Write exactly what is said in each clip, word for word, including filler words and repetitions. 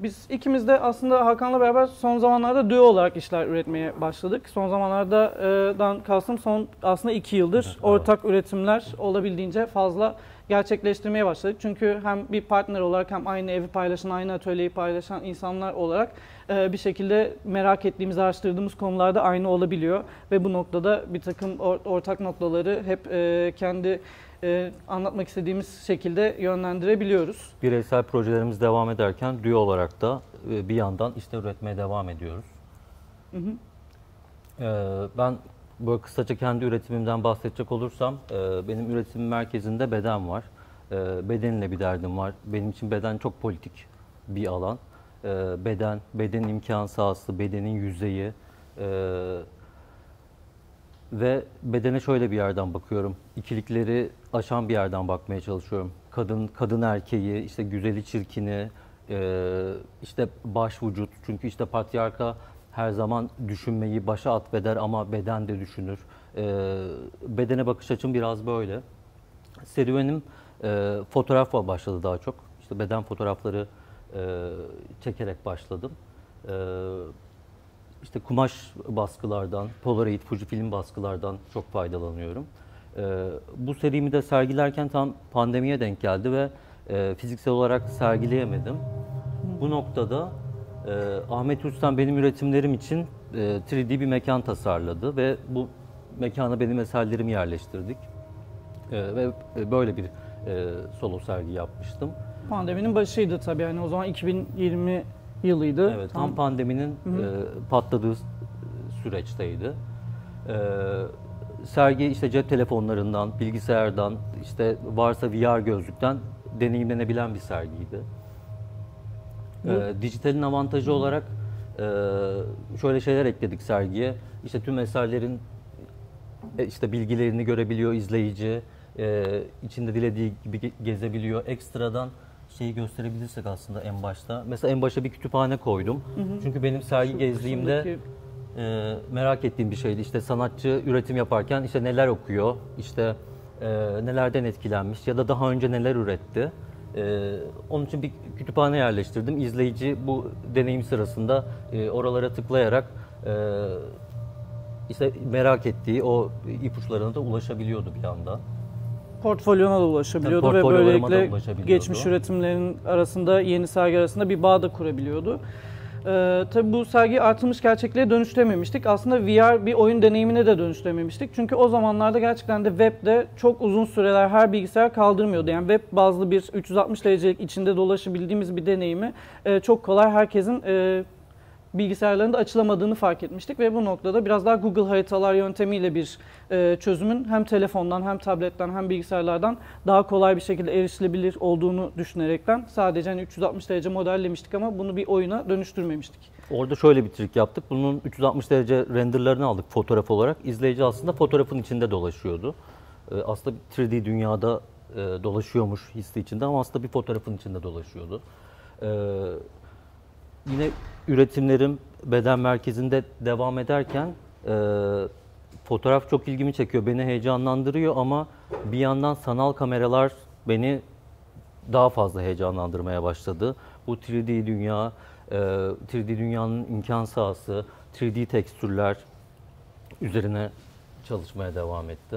biz ikimiz de aslında Hakan'la beraber son zamanlarda duo olarak işler üretmeye başladık. Son zamanlardan kastım son aslında iki yıldır Evet, ortak evet. üretimler olabildiğince fazla gerçekleştirmeye başladık. Çünkü hem bir partner olarak hem aynı evi paylaşan, aynı atölyeyi paylaşan insanlar olarak e, bir şekilde merak ettiğimiz, araştırdığımız konularda aynı olabiliyor. Ve bu noktada bir takım or ortak noktaları hep e, kendi e, anlatmak istediğimiz şekilde yönlendirebiliyoruz. Bireysel projelerimiz devam ederken duo olarak da e, bir yandan işte üretmeye devam ediyoruz. Hı hı. E, ben böyle kısaca kendi üretimimden bahsedecek olursam, e, benim üretim merkezinde beden var. E, bedenle bir derdim var. Benim için beden çok politik bir alan. E, beden, bedenin imkan sahası, bedenin yüzeyi e, ve bedene şöyle bir yerden bakıyorum. İkilikleri aşan bir yerden bakmaya çalışıyorum. Kadın, kadın erkeği, işte güzeli çirkini, e, işte baş vücut. Çünkü işte patriarka her zaman düşünmeyi başa atfeder ama beden de düşünür. E, bedene bakış açım biraz böyle. Serüvenim e, fotoğrafla başladı daha çok. İşte beden fotoğrafları e, çekerek başladım. E, işte kumaş baskılardan, Polaroid, Fujifilm baskılardan çok faydalanıyorum. E, bu serimi de sergilerken tam pandemiye denk geldi ve e, fiziksel olarak sergileyemedim. Bu noktada e, Ahmet Rüstem benim üretimlerim için e, üç D bir mekan tasarladı ve bu mekana benim eserlerimi yerleştirdik. E, ve böyle bir e, solo sergi yapmıştım. Pandeminin başıydı tabii, yani o zaman iki bin yirmi yılıydı. Evet, tam, tam pandeminin e, patladığı süreçteydi. E, sergi işte cep telefonlarından, bilgisayardan, işte varsa V R gözlükten deneyimlenebilen bir sergiydi. E, dijitalin avantajı Hı. olarak e, şöyle şeyler ekledik sergiye. İşte tüm eserlerin e, işte bilgilerini görebiliyor izleyici, e, içinde dilediği gibi gezebiliyor. Ekstradan şeyi gösterebilirsek aslında en başta. Mesela en başa bir kütüphane koydum. Hı hı. Çünkü benim sergi Şu gezdiğimde kısımdaki... e, merak ettiğim bir şeydi. İşte sanatçı üretim yaparken işte neler okuyor, işte e, nelerden etkilenmiş ya da daha önce neler üretti. E, onun için bir kütüphane yerleştirdim. İzleyici bu deneyim sırasında e, oralara tıklayarak e, işte merak ettiği o ipuçlarına da ulaşabiliyordu bir yandan. Portfolyona da ulaşabiliyordu ve böylelikle geçmiş üretimlerin arasında, yeni sergi arasında bir bağ da kurabiliyordu. Ee, tabii bu sergiyi artılmış gerçekliğe dönüştürememiştik. Aslında V R bir oyun deneyimine de dönüştürememiştik. Çünkü o zamanlarda gerçekten de webde çok uzun süreler her bilgisayar kaldırmıyordu. Yani web bazlı bir üç yüz altmış derecelik içinde dolaşabildiğimiz bir deneyimi e, çok kolay herkesin e, bilgisayarlarında açılamadığını fark etmiştik ve bu noktada biraz daha Google haritalar yöntemiyle bir e, çözümün hem telefondan hem tabletten hem bilgisayarlardan daha kolay bir şekilde erişilebilir olduğunu düşünerekten sadece hani üç yüz altmış derece modellemiştik ama bunu bir oyuna dönüştürmemiştik. Orada şöyle bir trik yaptık. Bunun üç yüz altmış derece renderlarını aldık fotoğraf olarak. İzleyici aslında fotoğrafın içinde dolaşıyordu. E, aslında bir üç D dünyada e, dolaşıyormuş hissi içinde ama aslında bir fotoğrafın içinde dolaşıyordu. E, Yine üretimlerim beden merkezinde devam ederken e, fotoğraf çok ilgimi çekiyor, beni heyecanlandırıyor ama bir yandan sanal kameralar beni daha fazla heyecanlandırmaya başladı. Bu üç D dünya, e, üç D dünyanın imkan sahası, üç D tekstürler üzerine çalışmaya devam ettim.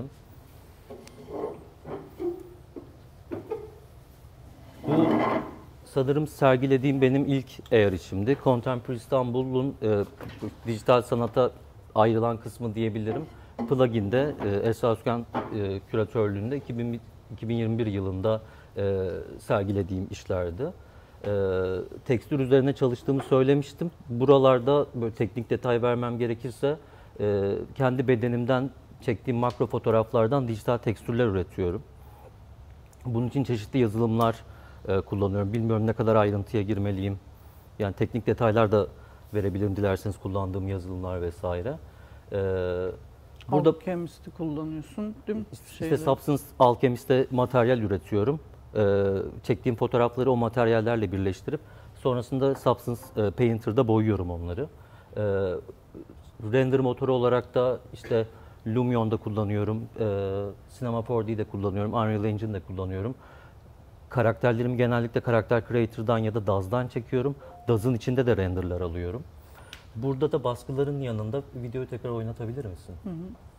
Bu sanırım sergilediğim benim ilk e-arşivimdi. Contemporary İstanbul'un e, dijital sanata ayrılan kısmı diyebilirim. Plugin'de e, Esra Özkan e, küratörlüğünde iki bin yirmi bir yılında e, sergilediğim işlerdi. E, tekstür üzerine çalıştığımı söylemiştim. Buralarda böyle teknik detay vermem gerekirse e, kendi bedenimden çektiğim makro fotoğraflardan dijital tekstürler üretiyorum. Bunun için çeşitli yazılımlar kullanıyorum. Bilmiyorum ne kadar ayrıntıya girmeliyim. Yani teknik detaylar da verebilirim dilerseniz kullandığım yazılımlar vesaire. Ee, burada Alchemist'i kullanıyorsun, değil mi? İşte Şeyde. Substance Alchemist'te materyal üretiyorum. Ee, çektiğim fotoğrafları o materyallerle birleştirip sonrasında Substance e, Painter'da boyuyorum onları. Ee, render motoru olarak da işte Lumion'da kullanıyorum, e, Cinema four D'de kullanıyorum, Unreal Engine'de kullanıyorum. Karakterlerimi genellikle Karakter Creator'dan ya da D A Z'dan çekiyorum. D A Z'ın içinde de renderlar alıyorum. Burada da baskıların yanında videoyu tekrar oynatabilir misin? Hı hı.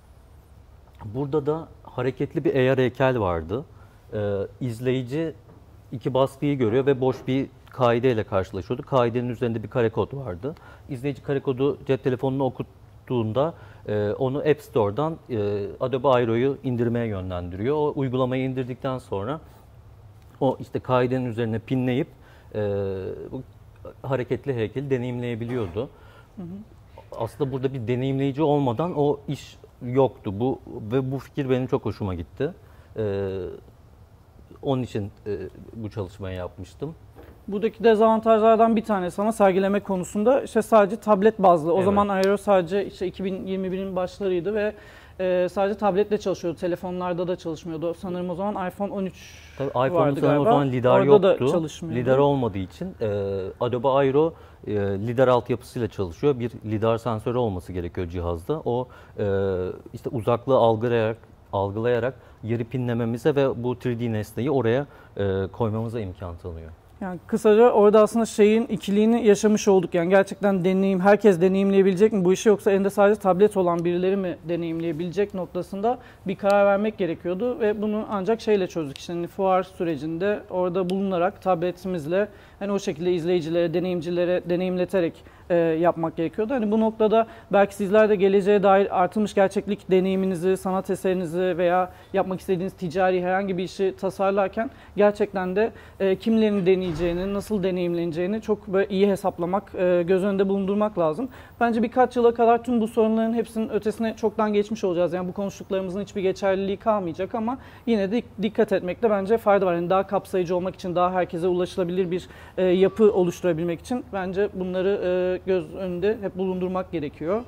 Burada da hareketli bir A R heykel vardı. Ee, izleyici iki baskıyı görüyor ve boş bir kaideyle karşılaşıyordu. Kaidenin üzerinde bir kare kod vardı. İzleyici kare kodu cep telefonuna okuttuğunda e, onu App Store'dan e, Adobe Airo'yu indirmeye yönlendiriyor. O uygulamayı indirdikten sonra o işte kaidenin üzerine pinleyip e, bu hareketli heykeli deneyimleyebiliyordu. Hı hı. Aslında burada bir deneyimleyici olmadan o iş yoktu. Bu ve bu fikir benim çok hoşuma gitti. Ee, onun için e, bu çalışmayı yapmıştım. Buradaki dezavantajlardan bir tanesi ama sergileme konusunda işte sadece tablet bazlı. O evet. zaman Airo sadece işte iki bin yirmi birin başlarıydı ve e, sadece tabletle çalışıyordu. Telefonlarda da çalışmıyordu. Sanırım o zaman iPhone on üç Tabii, vardı iPhone'un galiba. O zaman lidar Orada yoktu. Lidar olmadığı için e, Adobe Airo e, lidar altyapısıyla çalışıyor. Bir lidar sensörü olması gerekiyor cihazda. O e, işte uzaklığı algılayarak algılayarak yeri pinlememize ve bu üç D nesneyi oraya e, koymamıza imkan tanıyor. Yani kısaca orada aslında şeyin ikiliğini yaşamış olduk. Yani gerçekten deneyim, herkes deneyimleyebilecek mi bu işi yoksa elinde sadece tablet olan birileri mi deneyimleyebilecek noktasında bir karar vermek gerekiyordu. Ve bunu ancak şeyle çözdük. İşte hani fuar sürecinde orada bulunarak tabletimizle hani o şekilde izleyicilere, deneyimcilere deneyimleterek e, yapmak gerekiyordu. Hani bu noktada belki sizler de geleceğe dair artılmış gerçeklik deneyiminizi, sanat eserinizi veya yapmak istediğiniz ticari herhangi bir işi tasarlarken gerçekten de e, kimlerin deneyeceğini, nasıl deneyimleneceğini çok böyle iyi hesaplamak, e, göz önünde bulundurmak lazım. Bence birkaç yıla kadar tüm bu sorunların hepsinin ötesine çoktan geçmiş olacağız. Yani bu konuştuklarımızın hiçbir geçerliliği kalmayacak ama yine de dikkat etmekte bence fayda var. Yani daha kapsayıcı olmak için, daha herkese ulaşılabilir bir e, yapı oluşturabilmek için bence bunları e, göz önünde hep bulundurmak gerekiyor.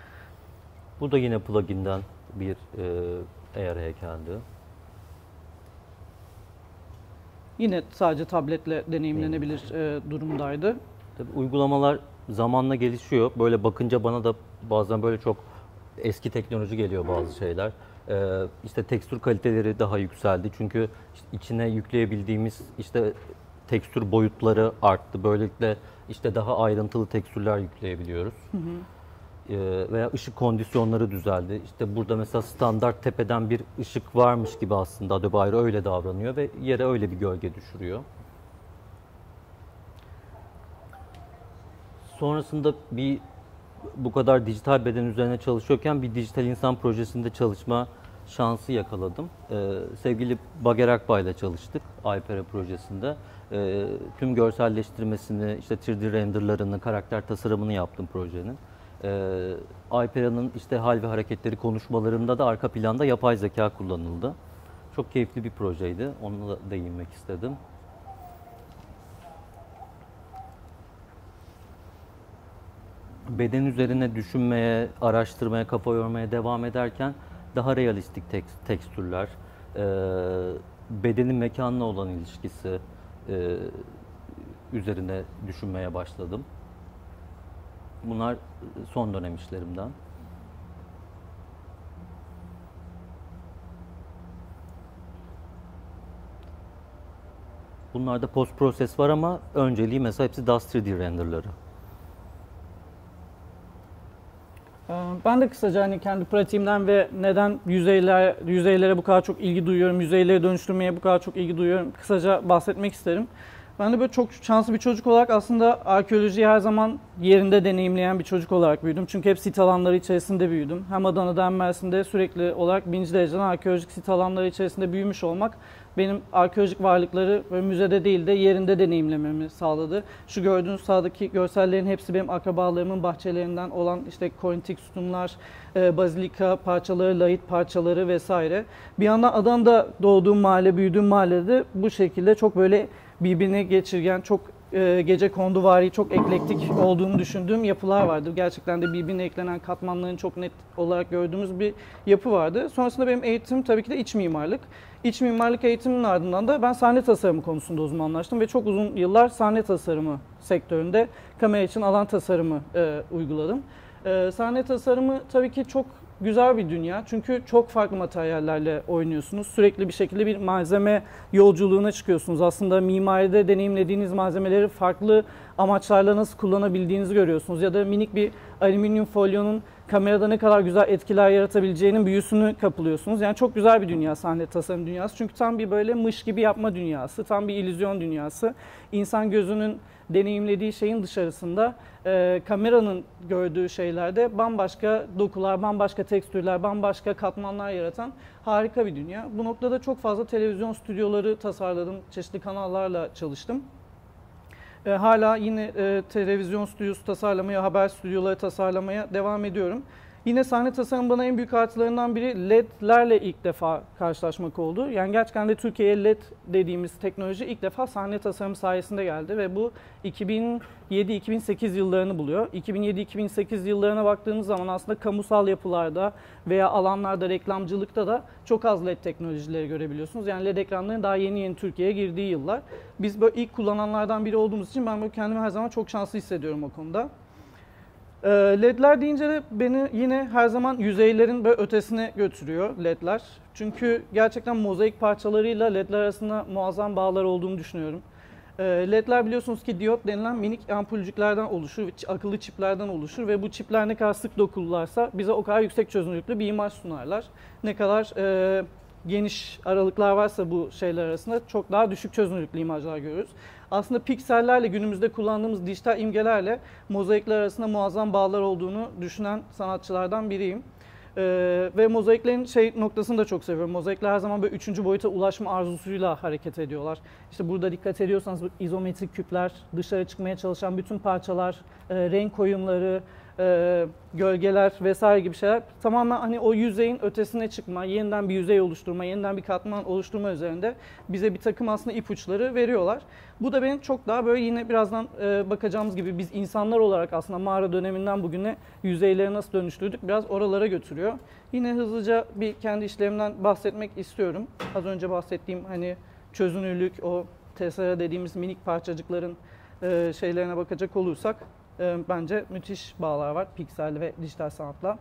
Bu da yine plugin'den bir e, A R heykeldi. Yine sadece tabletle deneyimlenebilir e, durumdaydı. Tabii uygulamalar zamanla gelişiyor. Böyle bakınca bana da bazen böyle çok eski teknoloji geliyor bazı şeyler. Ee, işte tekstür kaliteleri daha yükseldi. Çünkü işte içine yükleyebildiğimiz işte tekstür boyutları arttı. Böylelikle işte daha ayrıntılı tekstürler yükleyebiliyoruz. Hı hı. Ee, veya ışık kondisyonları düzeldi. İşte burada mesela standart tepeden bir ışık varmış gibi aslında Adobe Airo öyle davranıyor ve yere öyle bir gölge düşürüyor. Sonrasında bir bu kadar dijital beden üzerine çalışıyorken bir dijital insan projesinde çalışma şansı yakaladım. Ee, sevgili Bager Akbay ile çalıştık Aypera projesinde. Ee, tüm görselleştirmesini, işte üç D renderlarını, karakter tasarımını yaptım projenin. Ee, Aypera'nın işte hal ve hareketleri konuşmalarında da arka planda yapay zeka kullanıldı. Çok keyifli bir projeydi. Onunla da değinmek istedim. Beden üzerine düşünmeye, araştırmaya, kafa yormaya devam ederken daha realistik tekst, tekstürler, e, bedenin mekanla olan ilişkisi e, üzerine düşünmeye başladım. Bunlar son dönem işlerimden. Bunlarda post proses var ama önceliği mesela hepsi D A Z üç D renderları. Ben de kısaca hani kendi pratiğimden ve neden yüzeyler, yüzeylere bu kadar çok ilgi duyuyorum, yüzeyleri dönüştürmeye bu kadar çok ilgi duyuyorum kısaca bahsetmek isterim. Ben de böyle çok şanslı bir çocuk olarak aslında arkeolojiyi her zaman yerinde deneyimleyen bir çocuk olarak büyüdüm. Çünkü hep sit alanları içerisinde büyüdüm. Hem Adana'da hem Mersin'de sürekli olarak birinci dereceden arkeolojik sit alanları içerisinde büyümüş olmak benim arkeolojik varlıkları böyle müzede değil de yerinde deneyimlememi sağladı. Şu gördüğünüz sağdaki görsellerin hepsi benim akrabalarımın bahçelerinden olan işte korintik sütunlar, bazilika parçaları, lahit parçaları vesaire. Bir yandan Adana'da doğduğum mahalle, büyüdüğüm mahallede bu şekilde çok böyle birbirine geçirgen, çok e, gecekonduvari, çok eklektik olduğunu düşündüğüm yapılar vardı. Gerçekten de birbirine eklenen katmanların çok net olarak gördüğümüz bir yapı vardı. Sonrasında benim eğitim tabii ki de iç mimarlık. İç mimarlık eğitiminin ardından da ben sahne tasarımı konusunda uzmanlaştım ve çok uzun yıllar sahne tasarımı sektöründe kamera için alan tasarımı e, uyguladım. E, sahne tasarımı tabii ki çok güzel bir dünya. Çünkü çok farklı materyallerle oynuyorsunuz. Sürekli bir şekilde bir malzeme yolculuğuna çıkıyorsunuz. Aslında mimaride deneyimlediğiniz malzemeleri farklı amaçlarla nasıl kullanabildiğinizi görüyorsunuz. Ya da minik bir alüminyum folyonun kamerada ne kadar güzel etkiler yaratabileceğinin büyüsünü kapılıyorsunuz. Yani çok güzel bir dünya sahne tasarım dünyası. Çünkü tam bir böyle mış gibi yapma dünyası, tam bir illüzyon dünyası. İnsan gözünün deneyimlediği şeyin dışarısında e, kameranın gördüğü şeylerde bambaşka dokular, bambaşka tekstürler, bambaşka katmanlar yaratan harika bir dünya. Bu noktada çok fazla televizyon stüdyoları tasarladım, çeşitli kanallarla çalıştım. E, hala yine e, televizyon stüdyosu tasarlamaya, haber stüdyoları tasarlamaya devam ediyorum. Yine sahne tasarım bana en büyük artılarından biri L E D'lerle ilk defa karşılaşmak oldu. Yani gerçekten de Türkiye'ye L E D dediğimiz teknoloji ilk defa sahne tasarım sayesinde geldi ve bu iki bin yedi iki bin sekiz yıllarını buluyor. iki bin yedi iki bin sekiz yıllarına baktığınız zaman aslında kamusal yapılarda veya alanlarda, reklamcılıkta da çok az L E D teknolojileri görebiliyorsunuz. Yani L E D ekranların daha yeni yeni Türkiye'ye girdiği yıllar. Biz böyle ilk kullananlardan biri olduğumuz için ben böyle kendimi her zaman çok şanslı hissediyorum o konuda. L E D'ler deyince de beni yine her zaman yüzeylerin böyle ötesine götürüyor L E D'ler. Çünkü gerçekten mozaik parçalarıyla L E D'ler arasında muazzam bağlar olduğunu düşünüyorum. L E D'ler biliyorsunuz ki diyot denilen minik ampulcüklerden oluşur, akıllı çiplerden oluşur ve bu çipler ne kadar sık dokulurlarsa bize o kadar yüksek çözünürlüklü bir imaj sunarlar. Ne kadar e, geniş aralıklar varsa bu şeyler arasında çok daha düşük çözünürlüklü imajlar görürüz. Aslında piksellerle, günümüzde kullandığımız dijital imgelerle mozaikler arasında muazzam bağlar olduğunu düşünen sanatçılardan biriyim. Ee, ve mozaiklerin şey noktasını da çok seviyorum. Mozaikler her zaman böyle üçüncü boyuta ulaşma arzusuyla hareket ediyorlar. İşte burada dikkat ediyorsanız izometrik küpler, dışarı çıkmaya çalışan bütün parçalar, e, renk oyunları, e, gölgeler vesaire gibi şeyler tamamen hani o yüzeyin ötesine çıkma, yeniden bir yüzey oluşturma, yeniden bir katman oluşturma üzerinde bize bir takım aslında ipuçları veriyorlar. Bu da benim çok daha böyle yine birazdan e, bakacağımız gibi biz insanlar olarak aslında mağara döneminden bugüne yüzeyleri nasıl dönüştürdük biraz oralara götürüyor. Yine hızlıca bir kendi işlerimden bahsetmek istiyorum. Az önce bahsettiğim hani çözünürlük, o tessera dediğimiz minik parçacıkların e, şeylerine bakacak olursak e, bence müthiş bağlar var piksel ve dijital sanatla.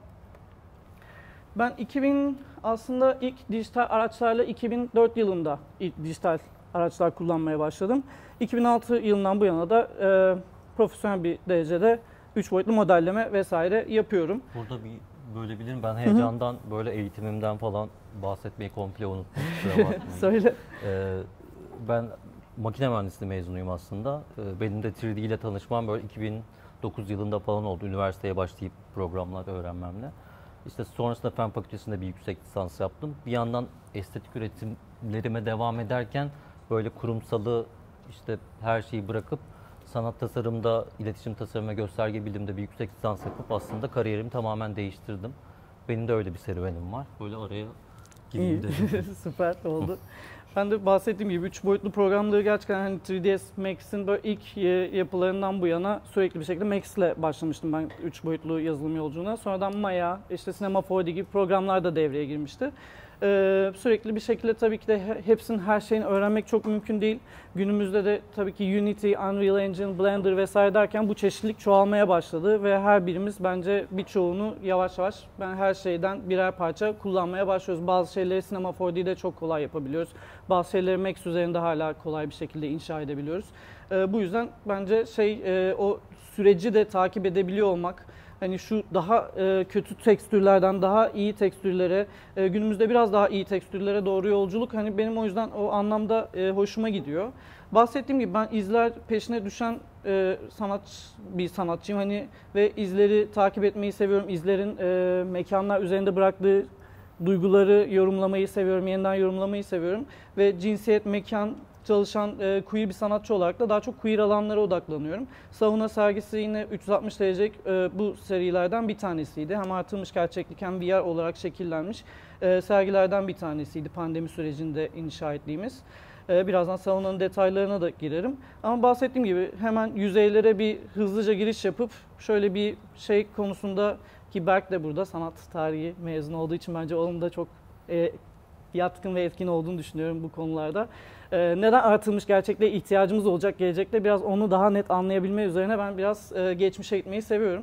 Ben iki bin aslında ilk dijital araçlarla iki bin dört yılında ilk dijital araçlar kullanmaya başladım. iki bin altı yılından bu yana da e, profesyonel bir derecede üç boyutlu modelleme vesaire yapıyorum. Burada bir bölebilirim. Ben heyecandan Hı-hı. böyle eğitimimden falan bahsetmeyi komple unuttum. Söyle. Ee, ben makine mühendisliği mezunuyum aslında. Ee, benim de üç D ile tanışmam böyle iki bin dokuz yılında falan oldu. Üniversiteye başlayıp programlar öğrenmemle. İşte sonrasında Fen Fakültesi'nde bir yüksek lisans yaptım. Bir yandan estetik üretimlerime devam ederken böyle kurumsalı işte her şeyi bırakıp sanat tasarımda, iletişim tasarım ve gösterge bilimde bir yüksek lisans yapıp aslında kariyerimi tamamen değiştirdim. Benim de öyle bir serüvenim var. Böyle araya gireyim dedim. Süper oldu. Ben de bahsettiğim gibi üç boyutlu programları gerçekten hani üç D S Max'in böyle ilk yapılarından bu yana sürekli bir şekilde Max ile başlamıştım ben üç boyutlu yazılım yolculuğuna. Sonradan Maya, işte Cinema dört D gibi programlar da devreye girmişti. Ee, sürekli bir şekilde tabii ki de hepsinin her şeyini öğrenmek çok mümkün değil. Günümüzde de tabii ki Unity, Unreal Engine, Blender vesaire derken bu çeşitlilik çoğalmaya başladı ve her birimiz bence birçoğunu yavaş yavaş ben her şeyden birer parça kullanmaya başlıyoruz. Bazı şeyleri Cinema dört D'de çok kolay yapabiliyoruz. Bazı şeyleri Max üzerinde hala kolay bir şekilde inşa edebiliyoruz. Ee, bu yüzden bence şey e, o süreci de takip edebiliyor olmak, hani şu daha e, kötü tekstürlerden daha iyi tekstürlere, e, günümüzde biraz daha iyi tekstürlere doğru yolculuk hani benim o yüzden o anlamda e, hoşuma gidiyor. Bahsettiğim gibi ben izler peşine düşen e, sanat bir sanatçıyım hani ve izleri takip etmeyi seviyorum. İzlerin e, mekanlar üzerinde bıraktığı duyguları yorumlamayı seviyorum, yeniden yorumlamayı seviyorum ve cinsiyet, mekan çalışan e, queer bir sanatçı olarak da daha çok queer alanlara odaklanıyorum. Sauna sergisi yine üç yüz altmış derecelik e, bu serilerden bir tanesiydi. Hem artırılmış gerçeklik hem V R olarak şekillenmiş e, sergilerden bir tanesiydi pandemi sürecinde inşa ettiğimiz. E, birazdan saunanın detaylarına da girerim. Ama bahsettiğim gibi hemen yüzeylere bir hızlıca giriş yapıp şöyle bir şey konusunda ki Berk de burada sanat tarihi mezunu olduğu için bence onun da çok e, yatkın ve etkin olduğunu düşünüyorum bu konularda. Ee, neden artırılmış gerçekliğe ihtiyacımız olacak gelecekte biraz onu daha net anlayabilme üzerine ben biraz e, geçmişe gitmeyi seviyorum.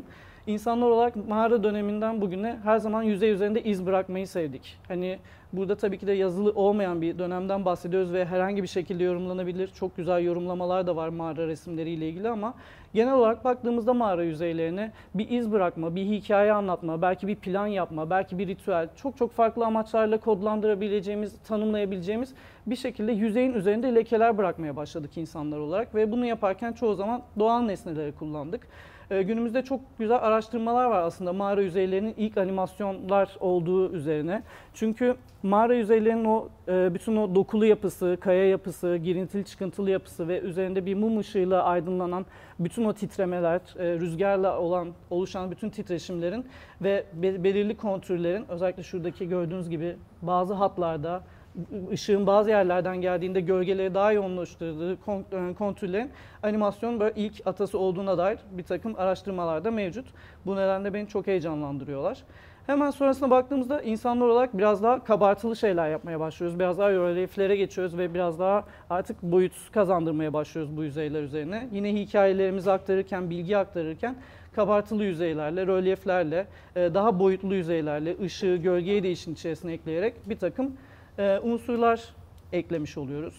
İnsanlar olarak mağara döneminden bugüne her zaman yüzey üzerinde iz bırakmayı sevdik. Hani burada tabii ki de yazılı olmayan bir dönemden bahsediyoruz ve herhangi bir şekilde yorumlanabilir. Çok güzel yorumlamalar da var mağara resimleriyle ilgili ama genel olarak baktığımızda mağara yüzeylerine bir iz bırakma, bir hikaye anlatma, belki bir plan yapma, belki bir ritüel, çok çok farklı amaçlarla kodlandırabileceğimiz, tanımlayabileceğimiz bir şekilde yüzeyin üzerinde lekeler bırakmaya başladık insanlar olarak ve bunu yaparken çoğu zaman doğal nesneleri kullandık. Günümüzde çok güzel araştırmalar var aslında mağara yüzeylerinin ilk animasyonlar olduğu üzerine. Çünkü mağara yüzeylerinin o bütün o dokulu yapısı, kaya yapısı, girintili çıkıntılı yapısı ve üzerinde bir mum ışığıyla aydınlanan bütün o titremeler, rüzgarla olan oluşan bütün titreşimlerin ve belirli kontürlerin, özellikle şuradaki gördüğünüz gibi bazı hatlarda ışığın bazı yerlerden geldiğinde gölgeleri daha yoğunlaştırdığı kontürlerin animasyonun böyle ilk atası olduğuna dair bir takım araştırmalar da mevcut. Bu nedenle beni çok heyecanlandırıyorlar. Hemen sonrasına baktığımızda insanlar olarak biraz daha kabartılı şeyler yapmaya başlıyoruz. Biraz daha rölyeflere geçiyoruz ve biraz daha artık boyut kazandırmaya başlıyoruz bu yüzeyler üzerine. Yine hikayelerimizi aktarırken, bilgi aktarırken kabartılı yüzeylerle, rölyeflerle, daha boyutlu yüzeylerle, ışığı, gölgeyi de işin içerisine ekleyerek bir takım Ee, unsurlar eklemiş oluyoruz.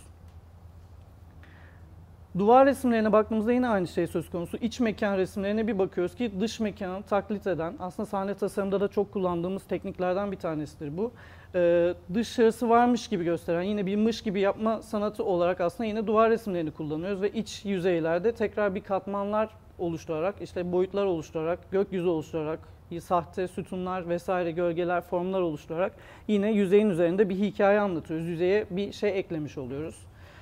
Duvar resimlerine baktığımızda yine aynı şey söz konusu. İç mekan resimlerine bir bakıyoruz ki dış mekanı taklit eden, aslında sahne tasarımında da çok kullandığımız tekniklerden bir tanesidir bu. Ee, dışarısı varmış gibi gösteren, yine bir mış gibi yapma sanatı olarak aslında yine duvar resimlerini kullanıyoruz ve iç yüzeylerde tekrar bir katmanlar oluşturarak, işte boyutlar oluşturarak, gökyüzü oluşturarak, sahte sütunlar vesaire gölgeler, formlar oluşturarak yine yüzeyin üzerinde bir hikaye anlatıyoruz. Yüzeye bir şey eklemiş oluyoruz.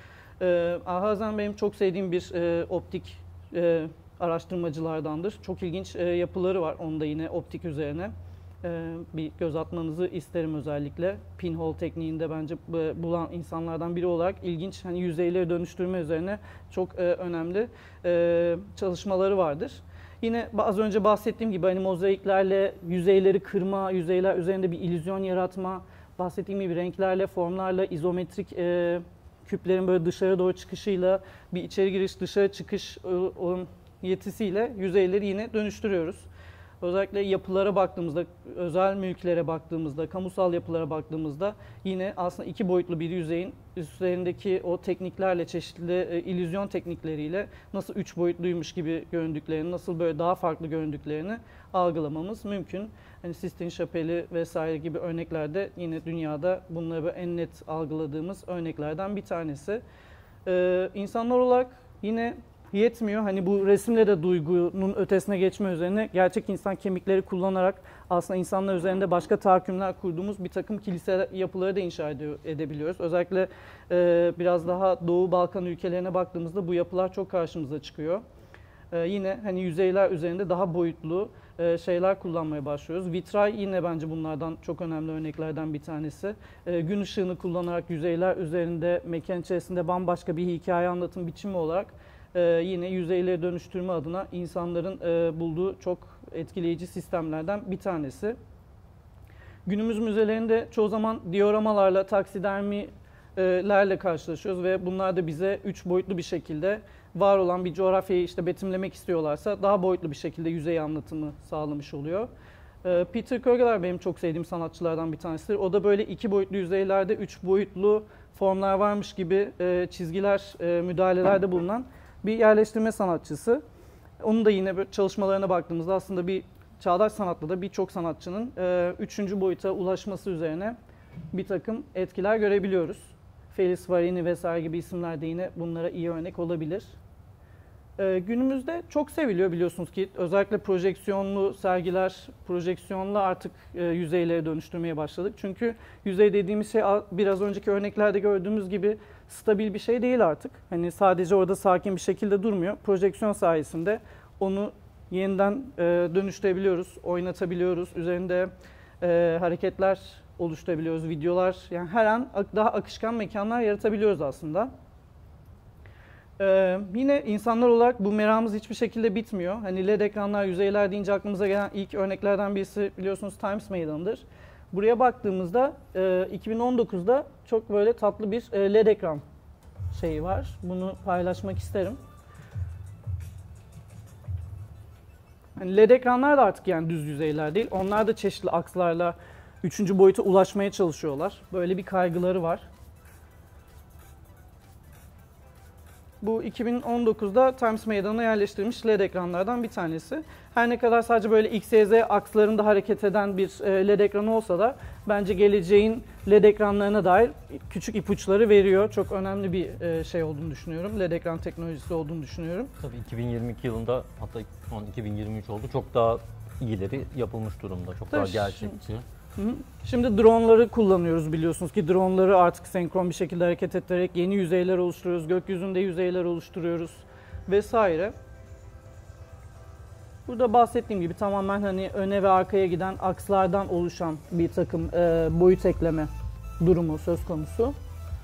Ee, Alhazen benim çok sevdiğim bir e, optik e, araştırmacılardandır. Çok ilginç e, yapıları var onda yine optik üzerine. E, bir göz atmanızı isterim özellikle. Pinhole tekniğinde bence e, bulan insanlardan biri olarak ilginç, hani yüzeyleri dönüştürme üzerine çok e, önemli e, çalışmaları vardır. Yine az önce bahsettiğim gibi hani mozaiklerle yüzeyleri kırma, yüzeyler üzerinde bir illüzyon yaratma, bahsettiğim gibi renklerle, formlarla, izometrik e, küplerin böyle dışarı doğru çıkışıyla, bir içeri giriş, dışarı çıkış o, yetisiyle yüzeyleri yine dönüştürüyoruz. Özellikle yapılara baktığımızda, özel mülklere baktığımızda, kamusal yapılara baktığımızda yine aslında iki boyutlu bir yüzeyin üstlerindeki o tekniklerle, çeşitli e, illüzyon teknikleriyle nasıl üç boyutluymuş gibi göründüklerini, nasıl böyle daha farklı göründüklerini algılamamız mümkün. Hani Sistine Şapeli vesaire gibi örneklerde yine dünyada bunları en net algıladığımız örneklerden bir tanesi. Ee, insanlar olarak yine yetmiyor. Hani bu resimle de duygunun ötesine geçme üzerine gerçek insan kemikleri kullanarak aslında insanlar üzerinde başka tahakkümler kurduğumuz bir takım kilise yapıları da inşa edebiliyoruz. Özellikle e, biraz daha Doğu Balkan ülkelerine baktığımızda bu yapılar çok karşımıza çıkıyor. E, yine hani yüzeyler üzerinde daha boyutlu e, şeyler kullanmaya başlıyoruz. Vitray yine bence bunlardan çok önemli örneklerden bir tanesi. E, gün ışığını kullanarak yüzeyler üzerinde mekan içerisinde bambaşka bir hikaye anlatım biçimi olarak Ee, yine yüzeyleri dönüştürme adına insanların e, bulduğu çok etkileyici sistemlerden bir tanesi. Günümüz müzelerinde çoğu zaman dioramalarla, taksidermilerle karşılaşıyoruz ve bunlar da bize üç boyutlu bir şekilde var olan bir coğrafyayı işte betimlemek istiyorlarsa daha boyutlu bir şekilde yüzey anlatımı sağlamış oluyor. Ee, Peter Kögler benim çok sevdiğim sanatçılardan bir tanesidir. O da böyle iki boyutlu yüzeylerde üç boyutlu formlar varmış gibi e, çizgiler, e, müdahalelerde bulunan bir yerleştirme sanatçısı. Onun da yine çalışmalarına baktığımızda aslında bir çağdaş sanatla da birçok sanatçının e, üçüncü boyuta ulaşması üzerine bir takım etkiler görebiliyoruz. Felice Varini vesaire gibi isimler de yine bunlara iyi örnek olabilir. E, günümüzde çok seviliyor biliyorsunuz ki özellikle projeksiyonlu sergiler, projeksiyonlu artık e, yüzeyleri dönüştürmeye başladık. Çünkü yüzey dediğimiz şey biraz önceki örneklerde gördüğümüz gibi stabil bir şey değil artık. Hani sadece orada sakin bir şekilde durmuyor. Projeksiyon sayesinde onu yeniden e, dönüştürebiliyoruz, oynatabiliyoruz. Üzerinde e, hareketler oluşturabiliyoruz, videolar. Yani her an daha akışkan mekanlar yaratabiliyoruz aslında. Ee, yine insanlar olarak bu meramımız hiçbir şekilde bitmiyor. Hani L E D ekranlar, yüzeyler deyince aklımıza gelen ilk örneklerden birisi biliyorsunuz Times Meydanı'dır. Buraya baktığımızda e, iki bin on dokuzda çok böyle tatlı bir e, L E D ekran şeyi var. Bunu paylaşmak isterim. Hani L E D ekranlar da artık yani düz yüzeyler değil. Onlar da çeşitli akslarla üçüncü boyuta ulaşmaya çalışıyorlar. Böyle bir kaygıları var. Bu iki bin on dokuzda Times Meydanı'na yerleştirilmiş L E D ekranlardan bir tanesi. Her ne kadar sadece böyle X Y Z akslarında hareket eden bir L E D ekranı olsa da bence geleceğin L E D ekranlarına dair küçük ipuçları veriyor. Çok önemli bir şey olduğunu düşünüyorum. L E D ekran teknolojisi olduğunu düşünüyorum. Tabii iki bin yirmi iki yılında, hatta şu an iki bin yirmi üç oldu, çok daha iyileri yapılmış durumda. Çok Tabii daha gerçekçi. Hı hı. Şimdi dronları kullanıyoruz, biliyorsunuz ki dronları artık senkron bir şekilde hareket ettirerek yeni yüzeyler oluşturuyoruz, gökyüzünde yüzeyler oluşturuyoruz vesaire. Burada bahsettiğim gibi tamamen hani öne ve arkaya giden akslardan oluşan bir takım e, boyut ekleme durumu söz konusu.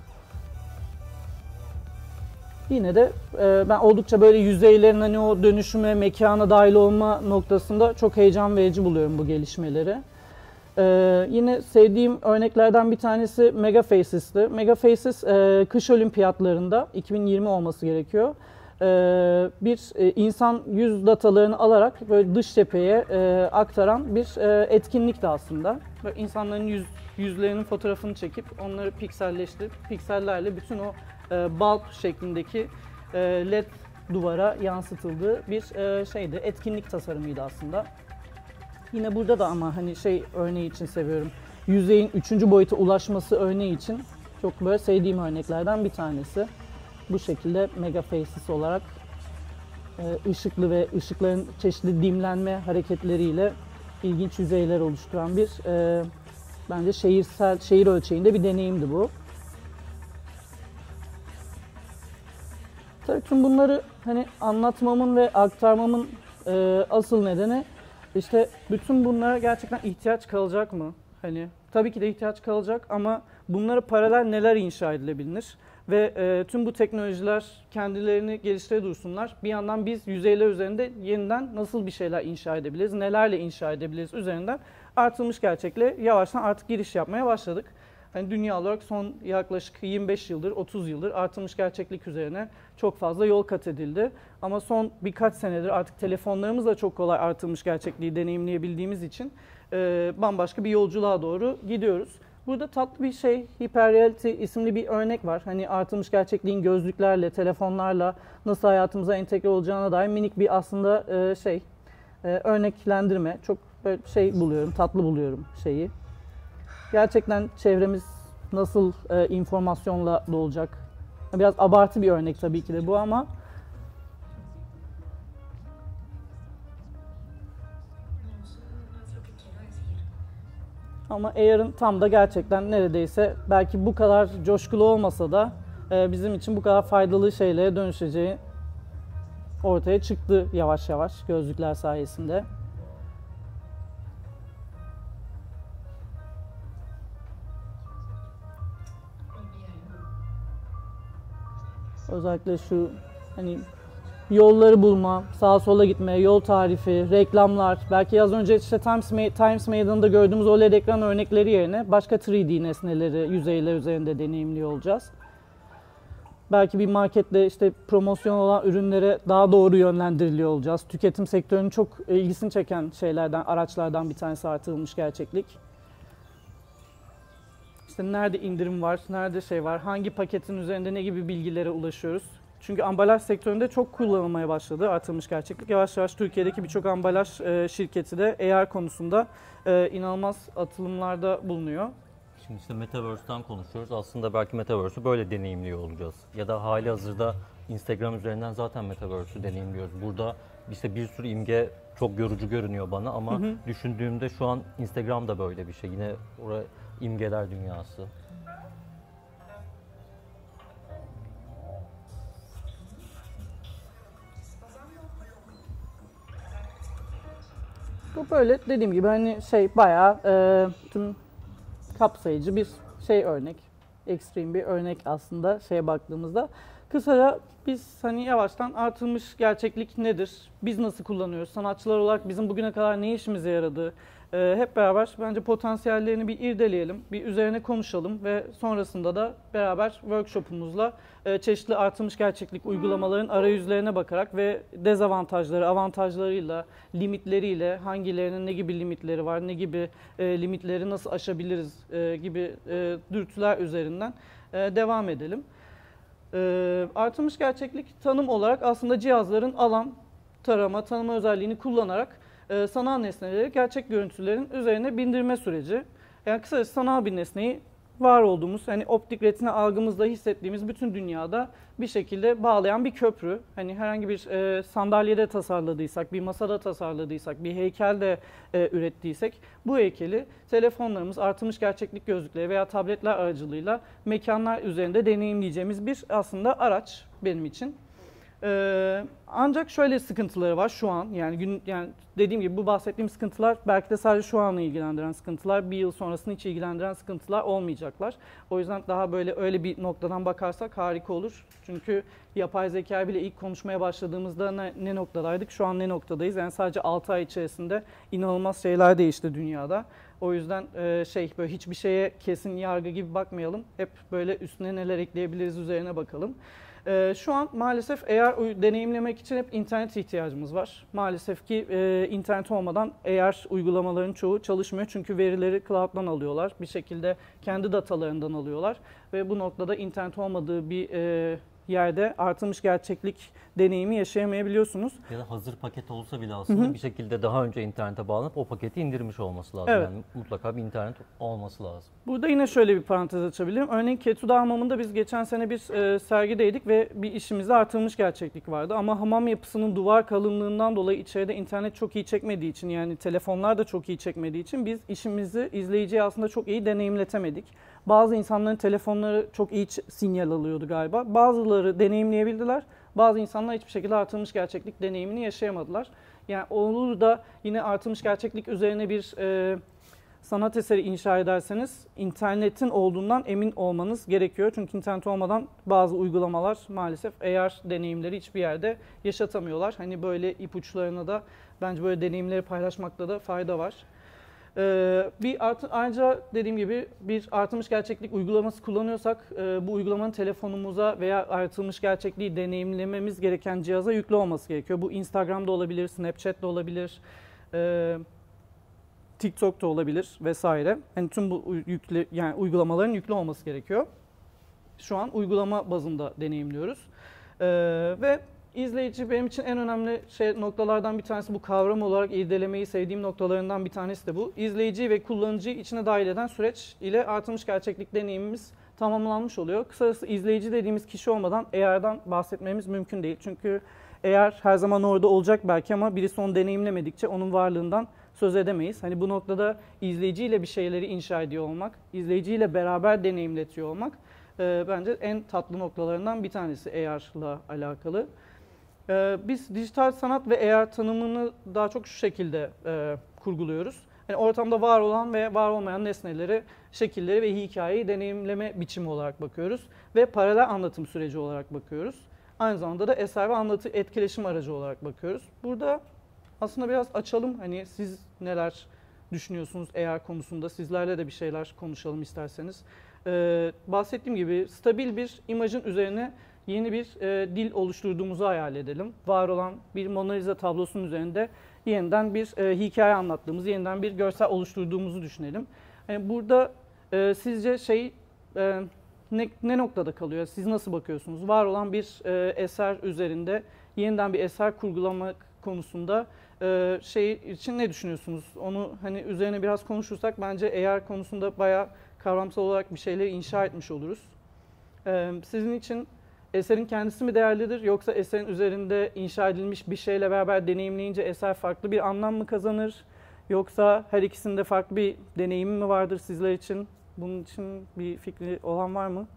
Yine de e, ben oldukça böyle yüzeylerin hani o dönüşüme, mekana dahil olma noktasında çok heyecan verici buluyorum bu gelişmeleri. Ee, yine sevdiğim örneklerden bir tanesi Mega Faces'ti. Mega Faces e, kış olimpiyatlarında iki bin yirmi olması gerekiyor. Ee, bir e, insan yüz datalarını alarak böyle dış cepheye e, aktaran bir e, etkinlikti aslında. Böyle insanların yüz, yüzlerinin fotoğrafını çekip onları pikselleştirip piksellerle bütün o e, bulb şeklindeki e, led duvara yansıtıldığı bir e, şeydi. Etkinlik tasarımıydı aslında. Yine burada da ama hani şey örneği için seviyorum. Yüzeyin üçüncü boyuta ulaşması örneği için çok böyle sevdiğim örneklerden bir tanesi. Bu şekilde Mega Faces olarak ışıklı ve ışıkların çeşitli dimlenme hareketleriyle ilginç yüzeyler oluşturan bir e, bence şehirsel şehir ölçeğinde bir deneyimdi bu. Tabii tüm bunları hani anlatmamın ve aktarmamın e, asıl nedeni İşte bütün bunlara gerçekten ihtiyaç kalacak mı? Hani tabii ki de ihtiyaç kalacak ama bunlara paralel neler inşa edilebilir? Ve e, tüm bu teknolojiler kendilerini geliştire dursunlar. Bir yandan biz yüzeyler üzerinde yeniden nasıl bir şeyler inşa edebiliriz, nelerle inşa edebiliriz üzerinden artılmış gerçekle yavaştan artık giriş yapmaya başladık. Hani dünya olarak son yaklaşık yirmi beş yıldır, otuz yıldır artılmış gerçeklik üzerine çok fazla yol kat edildi. Ama son birkaç senedir artık telefonlarımızla çok kolay artılmış gerçekliği deneyimleyebildiğimiz için e, bambaşka bir yolculuğa doğru gidiyoruz. Burada tatlı bir şey, Hyperreality isimli bir örnek var. Hani artılmış gerçekliğin gözlüklerle, telefonlarla nasıl hayatımıza entegre olacağına dair minik bir aslında e, şey, e, örneklendirme. Çok böyle şey buluyorum, tatlı buluyorum şeyi. Gerçekten çevremiz nasıl e, informasyonla dolacak? Biraz abartı bir örnek tabii ki de bu ama ama A R'ın tam da gerçekten neredeyse belki bu kadar coşkulu olmasa da e, bizim için bu kadar faydalı şeylere dönüşeceği ortaya çıktı yavaş yavaş gözlükler sayesinde. Özellikle şu hani yolları bulma, sağa sola gitme, yol tarifi, reklamlar, belki az önce işte Times, Times Meydanı'nda gördüğümüz O L E D ekran örnekleri yerine başka üç D nesneleri, yüzeyler üzerinde deneyimliyor olacağız. Belki bir markette işte promosyon olan ürünlere daha doğru yönlendiriliyor olacağız. Tüketim sektörünün çok ilgisini çeken şeylerden, araçlardan bir tanesi artırılmış gerçeklik. İşte nerede indirim var, nerede şey var, hangi paketin üzerinde ne gibi bilgilere ulaşıyoruz. Çünkü ambalaj sektöründe çok kullanılmaya başladı artırılmış gerçeklik. Yavaş yavaş Türkiye'deki birçok ambalaj e, şirketi de A R konusunda e, inanılmaz atılımlarda bulunuyor. Şimdi işte Metaverse'den konuşuyoruz. Aslında belki Metaverse'ü böyle deneyimliyor olacağız. Ya da hali hazırda Instagram üzerinden zaten Metaverse'ü deneyimliyoruz. Burada işte bir sürü imge çok yorucu görünüyor bana ama hı hı. düşündüğümde şu an Instagram da böyle bir şey. Yine oraya imgeler dünyası. Bu böyle dediğim gibi hani şey bayağı e, tüm kapsayıcı bir şey örnek. Ekstrem bir örnek aslında şeye baktığımızda. Kısaca biz hani yavaştan artırılmış gerçeklik nedir? Biz nasıl kullanıyoruz? Sanatçılar olarak bizim bugüne kadar ne işimize yaradı? Ee, hep beraber bence potansiyellerini bir irdeleyelim, bir üzerine konuşalım ve sonrasında da beraber workshopumuzla e, çeşitli artırılmış gerçeklik uygulamaların arayüzlerine bakarak ve dezavantajları, avantajlarıyla, limitleriyle, hangilerinin ne gibi limitleri var, ne gibi e, limitleri nasıl aşabiliriz e, gibi e, dürtüler üzerinden e, devam edelim. E, artırılmış gerçeklik tanım olarak aslında cihazların alan, tarama, tanıma özelliğini kullanarak e, sanal nesneleri gerçek görüntülerin üzerine bindirme süreci. Yani kısacası sanal bir nesneyi var olduğumuz, hani optik retina algımızda hissettiğimiz bütün dünyada bir şekilde bağlayan bir köprü. Hani herhangi bir e, sandalyede tasarladıysak, bir masada tasarladıysak, bir heykelde e, ürettiysek bu heykeli telefonlarımız, artırılmış gerçeklik gözlükleri veya tabletler aracılığıyla mekanlar üzerinde deneyimleyeceğimiz bir aslında araç benim için. Ee, ancak şöyle sıkıntıları var şu an, yani gün yani dediğim gibi bu bahsettiğim sıkıntılar belki de sadece şu anı ilgilendiren sıkıntılar, bir yıl sonrasını hiç ilgilendiren sıkıntılar olmayacaklar. O yüzden daha böyle öyle bir noktadan bakarsak harika olur. Çünkü yapay zeka bile ilk konuşmaya başladığımızda ne, ne noktadaydık, şu an ne noktadayız? Yani sadece altı ay içerisinde inanılmaz şeyler değişti dünyada. O yüzden e, şey böyle hiçbir şeye kesin yargı gibi bakmayalım. Hep böyle üstüne neler ekleyebiliriz üzerine bakalım. Şu an maalesef A R deneyimlemek için hep internet ihtiyacımız var. Maalesef ki e, internet olmadan A R uygulamaların çoğu çalışmıyor. Çünkü verileri cloud'dan alıyorlar. Bir şekilde kendi datalarından alıyorlar. Ve bu noktada internet olmadığı bir e, yerde artırılmış gerçeklik deneyimi yaşayamayabiliyorsunuz. Ya da hazır paket olsa bile aslında hı hı. bir şekilde daha önce internete bağlanıp o paketi indirmiş olması lazım. Evet. Yani mutlaka bir internet olması lazım. Burada yine şöyle bir parantez açabilirim. Örneğin Ketuda Hamamı'nda biz geçen sene bir e, sergideydik ve bir işimizde artırılmış gerçeklik vardı. Ama hamam yapısının duvar kalınlığından dolayı içeride internet çok iyi çekmediği için, yani telefonlar da çok iyi çekmediği için biz işimizi izleyiciye aslında çok iyi deneyimletemedik. Bazı insanların telefonları çok iyi sinyal alıyordu galiba. Bazıları deneyimleyebildiler. Bazı insanlar hiçbir şekilde artırılmış gerçeklik deneyimini yaşayamadılar. Yani olur da yine artırılmış gerçeklik üzerine bir e, sanat eseri inşa ederseniz internetin olduğundan emin olmanız gerekiyor. Çünkü internet olmadan bazı uygulamalar maalesef A R deneyimleri hiçbir yerde yaşatamıyorlar. Hani böyle ipuçlarına da bence böyle deneyimleri paylaşmakta da fayda var. Ee, bir artı, ayrıca dediğim gibi bir artırılmış gerçeklik uygulaması kullanıyorsak e, bu uygulamanın telefonumuza veya artırılmış gerçekliği deneyimlememiz gereken cihaza yüklü olması gerekiyor. Bu Instagram'da olabilir, Snapchat'te olabilir, e, TikTok'ta olabilir vesaire. Yani tüm bu yüklü, yani uygulamaların yüklü olması gerekiyor. Şu an uygulama bazında deneyimliyoruz. Ee, ve İzleyici benim için en önemli şey noktalardan bir tanesi, bu kavram olarak irdelemeyi sevdiğim noktalarından bir tanesi de bu. İzleyici ve kullanıcıyı içine dahil eden süreç ile artırılmış gerçeklik deneyimimiz tamamlanmış oluyor. Kısacası izleyici dediğimiz kişi olmadan A R'dan bahsetmemiz mümkün değil. Çünkü A R her zaman orada olacak belki ama birisi onu deneyimlemedikçe onun varlığından söz edemeyiz. Hani bu noktada izleyiciyle bir şeyleri inşa ediyor olmak, izleyiciyle beraber deneyimletiyor olmak e, bence en tatlı noktalarından bir tanesi A R'la alakalı. Biz dijital sanat ve A R tanımını daha çok şu şekilde e, kurguluyoruz. Yani ortamda var olan ve var olmayan nesneleri, şekilleri ve hikayeyi deneyimleme biçimi olarak bakıyoruz. Ve paralel anlatım süreci olarak bakıyoruz. Aynı zamanda da eser ve anlatı etkileşim aracı olarak bakıyoruz. Burada aslında biraz açalım. Hani siz neler düşünüyorsunuz A R konusunda? Sizlerle de bir şeyler konuşalım isterseniz. Ee, bahsettiğim gibi stabil bir imajın üzerine yeni bir e, dil oluşturduğumuzu hayal edelim. Var olan bir Mona Lisa tablosunun üzerinde yeniden bir e, hikaye anlattığımızı, yeniden bir görsel oluşturduğumuzu düşünelim. Yani burada e, sizce şey e, ne, ne noktada kalıyor? Siz nasıl bakıyorsunuz? Var olan bir e, eser üzerinde yeniden bir eser kurgulamak konusunda e, şey için ne düşünüyorsunuz? Onu hani üzerine biraz konuşursak bence A R konusunda bayağı kavramsal olarak bir şeyleri inşa etmiş oluruz. E, sizin için eserin kendisi mi değerlidir, yoksa eserin üzerinde inşa edilmiş bir şeyle beraber deneyimleyince eser farklı bir anlam mı kazanır? Yoksa her ikisinde farklı bir deneyimi mi vardır sizler için? Bunun için bir fikri olan var mı?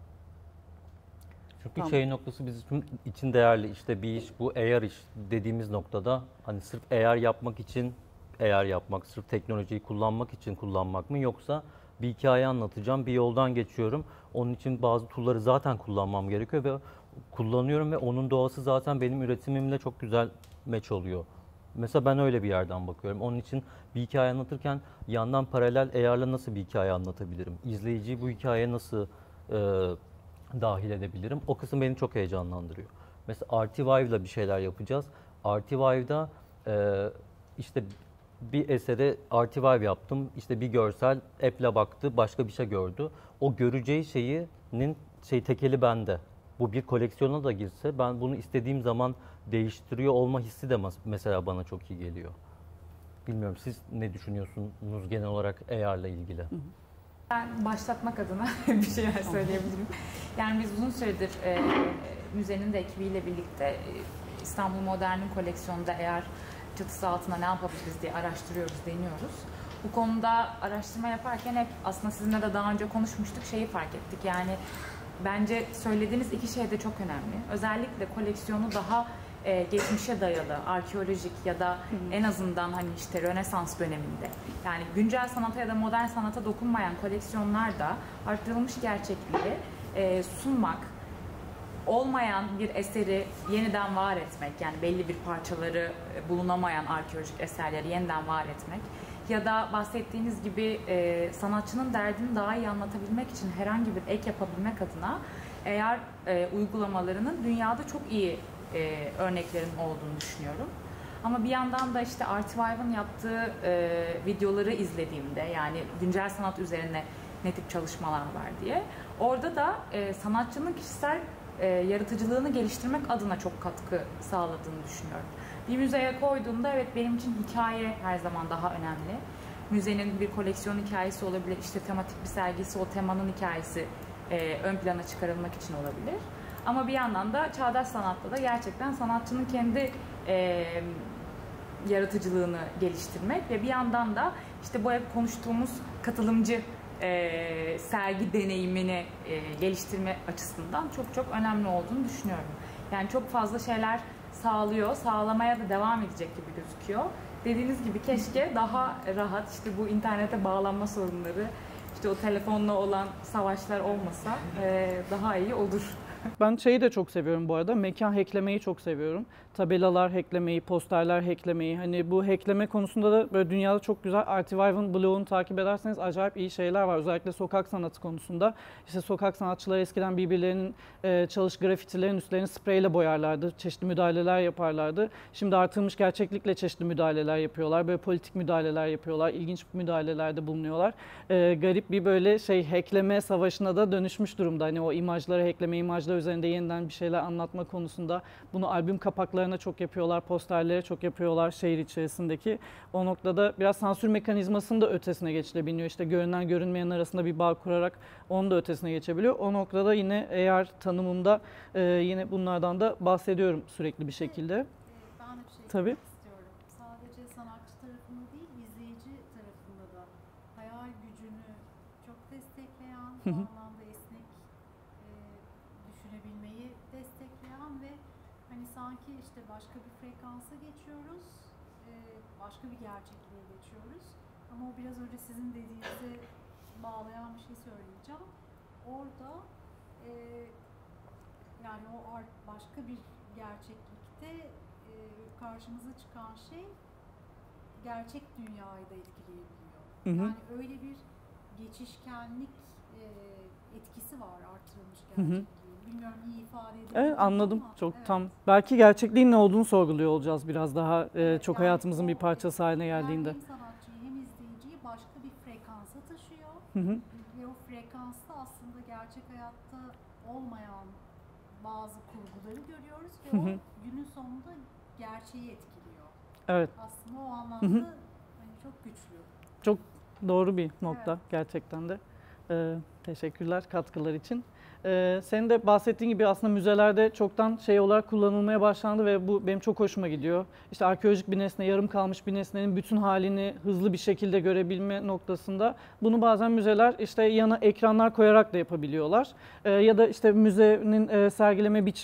Çünkü tamam. Şey noktası bizim için değerli. İşte bir iş, bu A R iş dediğimiz noktada hani sırf A R yapmak için A R yapmak, sırf teknolojiyi kullanmak için kullanmak mı, yoksa bir hikaye anlatacağım, bir yoldan geçiyorum. Onun için bazı tool'ları zaten kullanmam gerekiyor ve kullanıyorum ve onun doğası zaten benim üretimimle çok güzel meç oluyor. Mesela ben öyle bir yerden bakıyorum. Onun için bir hikaye anlatırken yandan paralel A R'la nasıl bir hikaye anlatabilirim? İzleyiciyi bu hikayeye nasıl e, dahil edebilirim? O kısım beni çok heyecanlandırıyor. Mesela Artivive'la bir şeyler yapacağız. Artivive'da e, işte bir esere Artivive yaptım. İşte bir görsel, app'le baktı, başka bir şey gördü. O göreceği şeyinin şey tekeli bende. Bu bir koleksiyona da girse ben bunu istediğim zaman değiştiriyor olma hissi de mesela bana çok iyi geliyor. Bilmiyorum siz ne düşünüyorsunuz genel olarak A R'la ilgili? Ben başlatmak adına bir şeyler söyleyebilirim. Yani biz uzun süredir e, müzenin de ekibiyle birlikte e, İstanbul Modern'in koleksiyonunda A R çatısı altında ne yapabiliriz diye araştırıyoruz, deniyoruz. Bu konuda araştırma yaparken hep aslında sizinle de daha önce konuşmuştuk, şeyi fark ettik. Yani bence söylediğiniz iki şey de çok önemli. Özellikle koleksiyonu daha e, geçmişe dayalı, arkeolojik ya da en azından hani işte Rönesans döneminde, yani güncel sanata ya da modern sanata dokunmayan koleksiyonlarda artırılmış gerçekliği e, sunmak, olmayan bir eseri yeniden var etmek, yani belli bir parçaları bulunamayan arkeolojik eserleri yeniden var etmek ya da bahsettiğiniz gibi e, sanatçının derdini daha iyi anlatabilmek için herhangi bir ek yapabilmek adına eğer e, uygulamalarının dünyada çok iyi e, örneklerin olduğunu düşünüyorum. Ama bir yandan da işte Artivive'ın yaptığı e, videoları izlediğimde, yani güncel sanat üzerine ne tip çalışmalar var diye, orada da e, sanatçının kişisel e, yaratıcılığını geliştirmek adına çok katkı sağladığını düşünüyorum. Bir müzeye koyduğumda evet, benim için hikaye her zaman daha önemli. Müzenin bir koleksiyon hikayesi olabilir, işte tematik bir sergisi, o temanın hikayesi e, ön plana çıkarılmak için olabilir. Ama bir yandan da çağdaş sanatta da gerçekten sanatçının kendi e, yaratıcılığını geliştirmek ve bir yandan da işte bu hep konuştuğumuz katılımcı e, sergi deneyimini e, geliştirme açısından çok çok önemli olduğunu düşünüyorum. Yani çok fazla şeyler sağlıyor, sağlamaya da devam edecek gibi gözüküyor. Dediğiniz gibi keşke daha rahat, işte bu internete bağlanma sorunları, işte o telefonla olan savaşlar olmasa e, daha iyi olur. Ben şeyi de çok seviyorum bu arada. Mekan hacklemeyi çok seviyorum. Tabelalar hacklemeyi, posterler hacklemeyi. Hani bu hackleme konusunda da böyle dünyada çok güzel. Artivive'ın blogunu takip ederseniz acayip iyi şeyler var. Özellikle sokak sanatı konusunda. İşte sokak sanatçıları eskiden birbirlerinin e, çalış grafitilerin üstlerini spreyle boyarlardı. Çeşitli müdahaleler yaparlardı. Şimdi artırılmış gerçeklikle çeşitli müdahaleler yapıyorlar. Böyle politik müdahaleler yapıyorlar. İlginç müdahalelerde bulunuyorlar. E, garip bir böyle şey hackleme savaşına da dönüşmüş durumda. Hani o imajları hackleme, imajları üzerinde yeniden bir şeyler anlatma konusunda. Bunu albüm kapaklarına çok yapıyorlar, posterlere çok yapıyorlar şehir içerisindeki. O noktada biraz sansür mekanizmasının da ötesine geçilebiliyor. İşte görünen görünmeyen arasında bir bağ kurarak onun da ötesine geçebiliyor. O noktada yine eğer tanımımda e, yine bunlardan da bahsediyorum sürekli bir şekilde. Evet, ben de bir şey Tabii. istiyorum. Sadece sanatçı tarafında değil, izleyici tarafında da hayal gücünü çok destekleyen, bu anlamda esnek e, düşünebilmeyi destekleyen ve hani sanki işte başka bir frekansa geçiyoruz, e, başka bir gerçekliğe geçiyoruz. Ama o biraz önce sizin dediğinize bağlayan bir şey söyleyeceğim. Orada e, yani o art, başka bir gerçeklikte e, karşımıza çıkan şey gerçek dünyayı da etkileyebiliyor. Hı hı. Yani öyle bir geçişkenlik e, etkisi var artırılmış gerçekliğin. Bilmiyorum iyi ifade ediyorum. Evet, anladım. Ama, Çok evet. tam. Belki gerçekliğin ne olduğunu sorguluyor olacağız biraz daha e, Evet, çok yani hayatımızın o, bir parçası haline yani geldiğinde. hem sanatçıyı hem izleyiciyi başka bir frekansa taşıyor. Hı hı. Ve o frekansta aslında gerçek hayatta olmayan bazı kurguları görüyoruz ve Hı hı. o günün sonunda gerçeği etkiliyor. Evet. Aslında o anlamda Hı hı. hani çok güçlü. Çok doğru bir nokta Evet. gerçekten de. Ee, teşekkürler katkılar için. Ee, senin de bahsettiğin gibi aslında müzelerde çoktan şey olarak kullanılmaya başlandı ve bu benim çok hoşuma gidiyor. İşte arkeolojik bir nesne, yarım kalmış bir nesnenin bütün halini hızlı bir şekilde görebilme noktasında bunu bazen müzeler işte yana ekranlar koyarak da yapabiliyorlar. Ee, ya da işte müzenin e, sergileme biçimi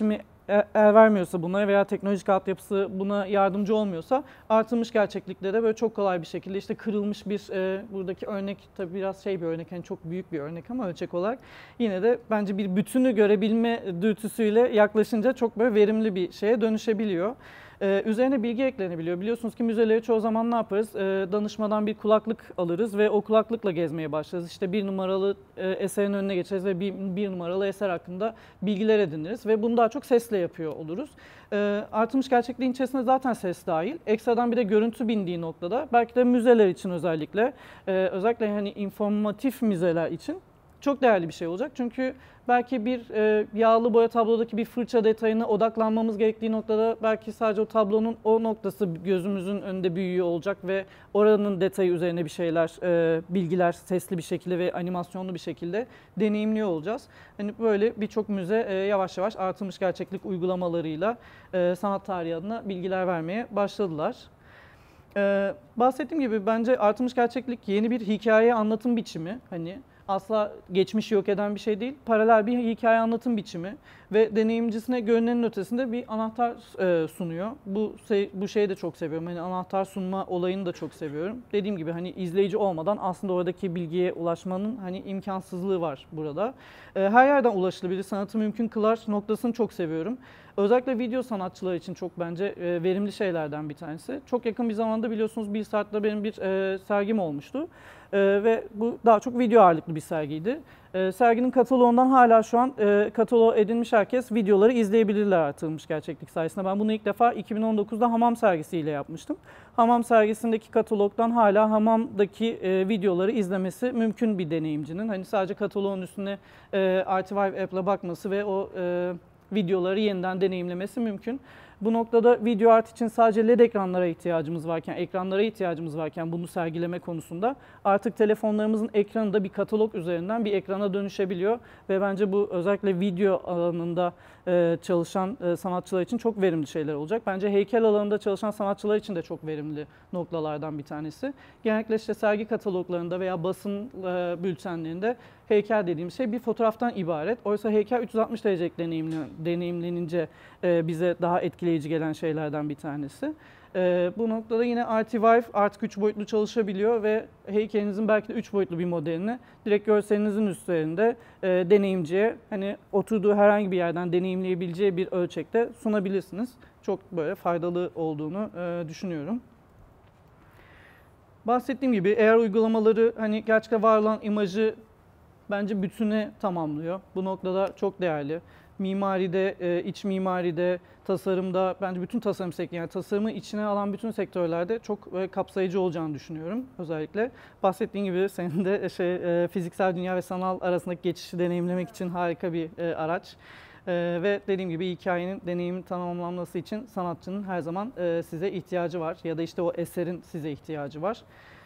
el vermiyorsa buna veya teknolojik altyapısı buna yardımcı olmuyorsa artırılmış gerçeklikte de böyle çok kolay bir şekilde işte kırılmış bir e, buradaki örnek tabii biraz şey bir örnek hani çok büyük bir örnek ama ölçek olarak yine de bence bir bütünü görebilme dürtüsüyle yaklaşınca çok böyle verimli bir şeye dönüşebiliyor. Ee, üzerine bilgi eklenebiliyor. Biliyorsunuz ki müzeleri çoğu zaman ne yaparız? Ee, danışmadan bir kulaklık alırız ve o kulaklıkla gezmeye başlarız. İşte bir numaralı e, eserin önüne geçeriz ve bir, bir numaralı eser hakkında bilgiler ediniriz ve bunu daha çok sesle yapıyor oluruz. Ee, artırılmış gerçekliğin içerisinde zaten ses dahil. Ekstradan bir de görüntü bindiği noktada belki de müzeler için özellikle e, özellikle hani informatif müzeler için çok değerli bir şey olacak. Çünkü belki bir e, yağlı boya tablodaki bir fırça detayına odaklanmamız gerektiği noktada belki sadece o tablonun o noktası gözümüzün önünde büyüyor olacak ve oranın detayı üzerine bir şeyler, e, bilgiler sesli bir şekilde ve animasyonlu bir şekilde deneyimliyor olacağız. Hani böyle birçok müze e, yavaş yavaş artırılmış gerçeklik uygulamalarıyla e, sanat tarihi adına bilgiler vermeye başladılar. Ee, bahsettiğim gibi bence artırılmış gerçeklik yeni bir hikaye anlatım biçimi. Hani asla geçmişi yok eden bir şey değil. Paralel bir hikaye anlatım biçimi ve deneyimcisine görünenin ötesinde bir anahtar e, sunuyor. Bu şey, bu şeyi de çok seviyorum. Hani anahtar sunma olayını da çok seviyorum. Dediğim gibi hani izleyici olmadan aslında oradaki bilgiye ulaşmanın hani imkansızlığı var burada. E, her yerden ulaşılabilir, sanatı mümkün kılar noktasını çok seviyorum. Özellikle video sanatçılar için çok bence e, verimli şeylerden bir tanesi. Çok yakın bir zamanda biliyorsunuz bir saatte benim bir e, sergim olmuştu. E, ve bu daha çok video ağırlıklı bir sergiydi. E, serginin kataloğundan hala şu an e, kataloğu edinmiş herkes videoları izleyebilirler artırılmış gerçeklik sayesinde. Ben bunu ilk defa iki bin on dokuzda Hamam sergisiyle yapmıştım. Hamam sergisindeki katalogdan hala Hamam'daki e, videoları izlemesi mümkün bir deneyimcinin. Hani sadece kataloğun üstüne e, Artivive app'la bakması ve o e, videoları yeniden deneyimlemesi mümkün. Bu noktada video art için sadece L E D ekranlara ihtiyacımız varken, ekranlara ihtiyacımız varken bunu sergileme konusunda artık telefonlarımızın ekranı da bir katalog üzerinden bir ekrana dönüşebiliyor ve bence bu özellikle video alanında çalışan sanatçılar için çok verimli şeyler olacak. Bence heykel alanında çalışan sanatçılar için de çok verimli noktalardan bir tanesi. Genellikle işte sergi kataloglarında veya basın bültenlerinde heykel dediğim şey bir fotoğraftan ibaret. Oysa heykel üç yüz altmış derecelik deneyimlenince bize daha etkileyici gelen şeylerden bir tanesi. Ee, bu noktada yine Artivive artık üç boyutlu çalışabiliyor ve heykelinizin belki de üç boyutlu bir modelini direkt görselinizin üzerinde e, deneyimciye hani oturduğu herhangi bir yerden deneyimleyebileceği bir ölçekte sunabilirsiniz. Çok böyle faydalı olduğunu e, düşünüyorum. Bahsettiğim gibi eğer uygulamaları hani gerçekten var olan imajı bence bütüne tamamlıyor. Bu noktada çok değerli. Mimaride, iç mimaride, tasarımda, bence bütün tasarım sektörü, yani tasarımı içine alan bütün sektörlerde çok kapsayıcı olacağını düşünüyorum özellikle. Bahsettiğin gibi senin de şey, fiziksel dünya ve sanal arasındaki geçişi deneyimlemek için harika bir araç. Ve dediğim gibi hikayenin, deneyimin tamamlanması için sanatçının her zaman size ihtiyacı var ya da işte o eserin size ihtiyacı var.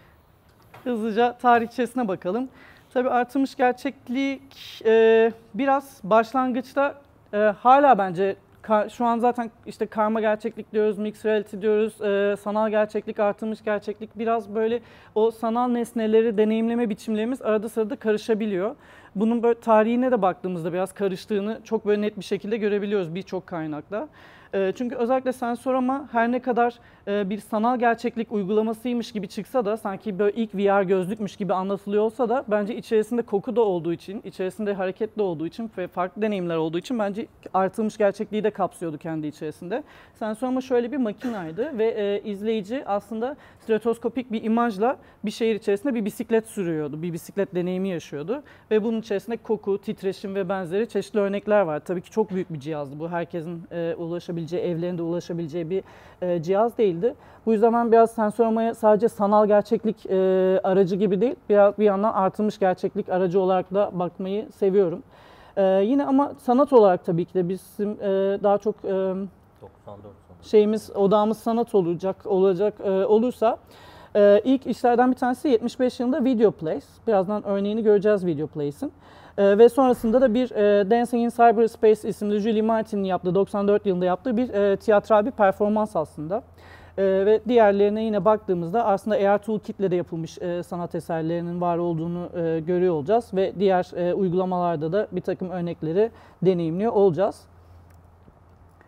Hızlıca tarihçesine bakalım. Tabii artırılmış gerçeklik e, biraz başlangıçta e, hala bence ka, şu an zaten işte karma gerçeklik diyoruz, mixed reality diyoruz, e, sanal gerçeklik, artırılmış gerçeklik biraz böyle o sanal nesneleri deneyimleme biçimlerimiz arada sırada karışabiliyor. Bunun böyle tarihine de baktığımızda biraz karıştığını çok böyle net bir şekilde görebiliyoruz birçok kaynakla. Çünkü özellikle Sensorama her ne kadar bir sanal gerçeklik uygulamasıymış gibi çıksa da sanki böyle ilk V R gözlükmüş gibi anlatılıyor olsa da bence içerisinde koku da olduğu için, içerisinde hareketli olduğu için ve farklı deneyimler olduğu için bence artırılmış gerçekliği de kapsıyordu kendi içerisinde. Sensorama şöyle bir makinaydı ve e, izleyici aslında stratoskopik bir imajla bir şehir içerisinde bir bisiklet sürüyordu, bir bisiklet deneyimi yaşıyordu ve bunun içerisinde koku, titreşim ve benzeri çeşitli örnekler var. Tabii ki çok büyük bir cihazdı bu, herkesin e, ulaşabileceği, evlerinde ulaşabileceği bir e, cihaz değildi. Bu yüzden ben biraz Sensorama'ya sadece sanal gerçeklik e, aracı gibi değil, biraz bir yandan artırılmış gerçeklik aracı olarak da bakmayı seviyorum. E, yine ama sanat olarak tabii ki de bizim e, daha çok e, doksan dört şeyimiz, odağımız sanat olacak olacak e, olursa e, ilk işlerden bir tanesi yetmiş beş yılında Videoplace. Birazdan örneğini göreceğiz Videoplace'in. Ee, ve sonrasında da bir e, Dancing in Cyberspace isimli Julie Martin'in yaptığı, doksan dört yılında yaptığı bir e, tiyatral bir performans aslında. E, ve diğerlerine yine baktığımızda aslında A R Toolkit'le de yapılmış e, sanat eserlerinin var olduğunu e, görüyor olacağız. Ve diğer e, uygulamalarda da bir takım örnekleri deneyimliyor olacağız.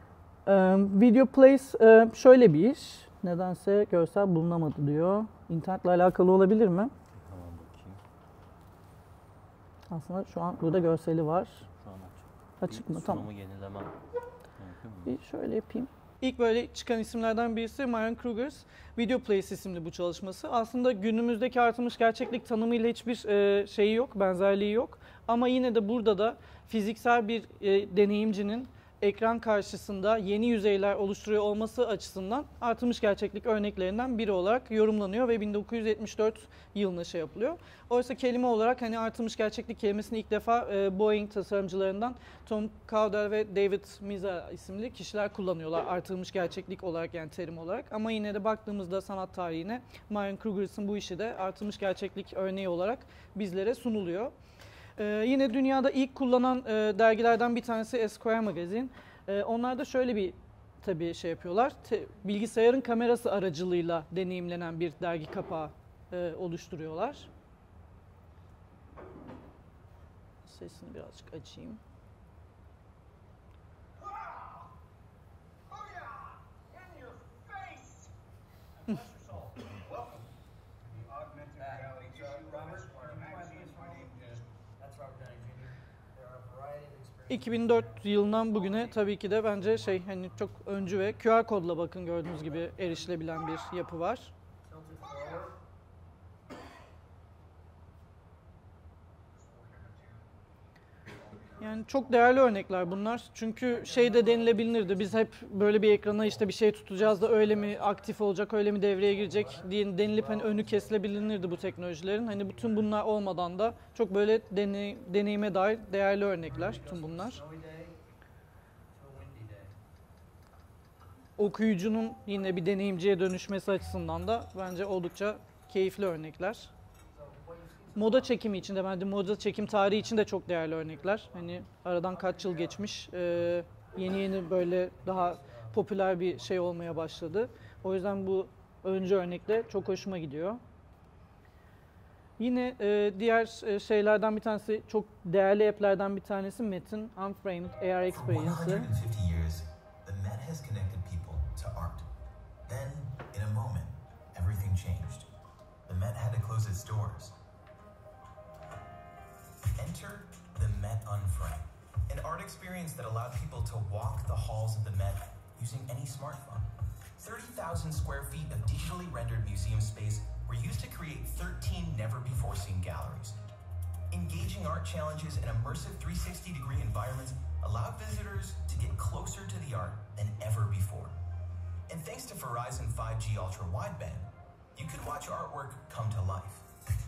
Ee, Video Place e, şöyle bir iş. Nedense görsel bulunamadı diyor. İnternetle alakalı olabilir mi? Tamam bakayım. Aslında şu an burada görseli var. Şu an açık. Açık mı? Tamam. Sunumu yenilemem mümkün mü? Bir şöyle yapayım. İlk böyle çıkan isimlerden birisi Maren Kruger's Video Place isimli bu çalışması. Aslında günümüzdeki artırılmış gerçeklik tanımıyla hiçbir e, şeyi yok, benzerliği yok. Ama yine de burada da fiziksel bir e, deneyimcinin ekran karşısında yeni yüzeyler oluşturuyor olması açısından artırılmış gerçeklik örneklerinden biri olarak yorumlanıyor ve bin dokuz yüz yetmiş dört yılında şey yapılıyor. Oysa kelime olarak hani artırılmış gerçeklik kelimesini ilk defa e, Boeing tasarımcılarından Tom Cowdell ve David Miza isimli kişiler kullanıyorlar artırılmış gerçeklik olarak, yani terim olarak. Ama yine de baktığımızda sanat tarihine Maren Kruger'sın bu işi de artırılmış gerçeklik örneği olarak bizlere sunuluyor. Ee, yine dünyada ilk kullanan e, dergilerden bir tanesi Esquire Magazine. Ee, onlar da şöyle bir tabii şey yapıyorlar. Te, bilgisayarın kamerası aracılığıyla deneyimlenen bir dergi kapağı e, oluşturuyorlar. Sesini birazcık açayım. iki bin dört yılından bugüne tabii ki de bence şey hani çok öncü ve Q R kodla bakın gördüğünüz gibi erişilebilen bir yapı var. Yani çok değerli örnekler bunlar. Çünkü şey de denilebilirdi. Biz hep böyle bir ekrana işte bir şey tutacağız da öyle mi aktif olacak, öyle mi devreye girecek diye denilip hani önü kesilebilirdi bu teknolojilerin. Hani bütün bunlar olmadan da çok böyle deney, deneyime dair değerli örnekler tüm bunlar. Okuyucunun yine bir deneyimciye dönüşmesi açısından da bence oldukça keyifli örnekler. Moda çekimi için de bence moda çekim tarihi için de çok değerli örnekler. Hani aradan kaç yıl geçmiş, e, yeni yeni böyle daha popüler bir şey olmaya başladı. O yüzden bu öncü örnekle çok hoşuma gidiyor. Yine e, diğer şeylerden bir tanesi, çok değerli app'lerden bir tanesi Met'in Unframed A R Experience'ı. Enter the Met Unframed, an art experience that allowed people to walk the halls of the Met using any smartphone. thirty thousand square feet of digitally rendered museum space were used to create thirteen never-before-seen galleries. Engaging art challenges and immersive three hundred sixty degree environments allowed visitors to get closer to the art than ever before. And thanks to Verizon five G Ultra Wideband, you could watch artwork come to life.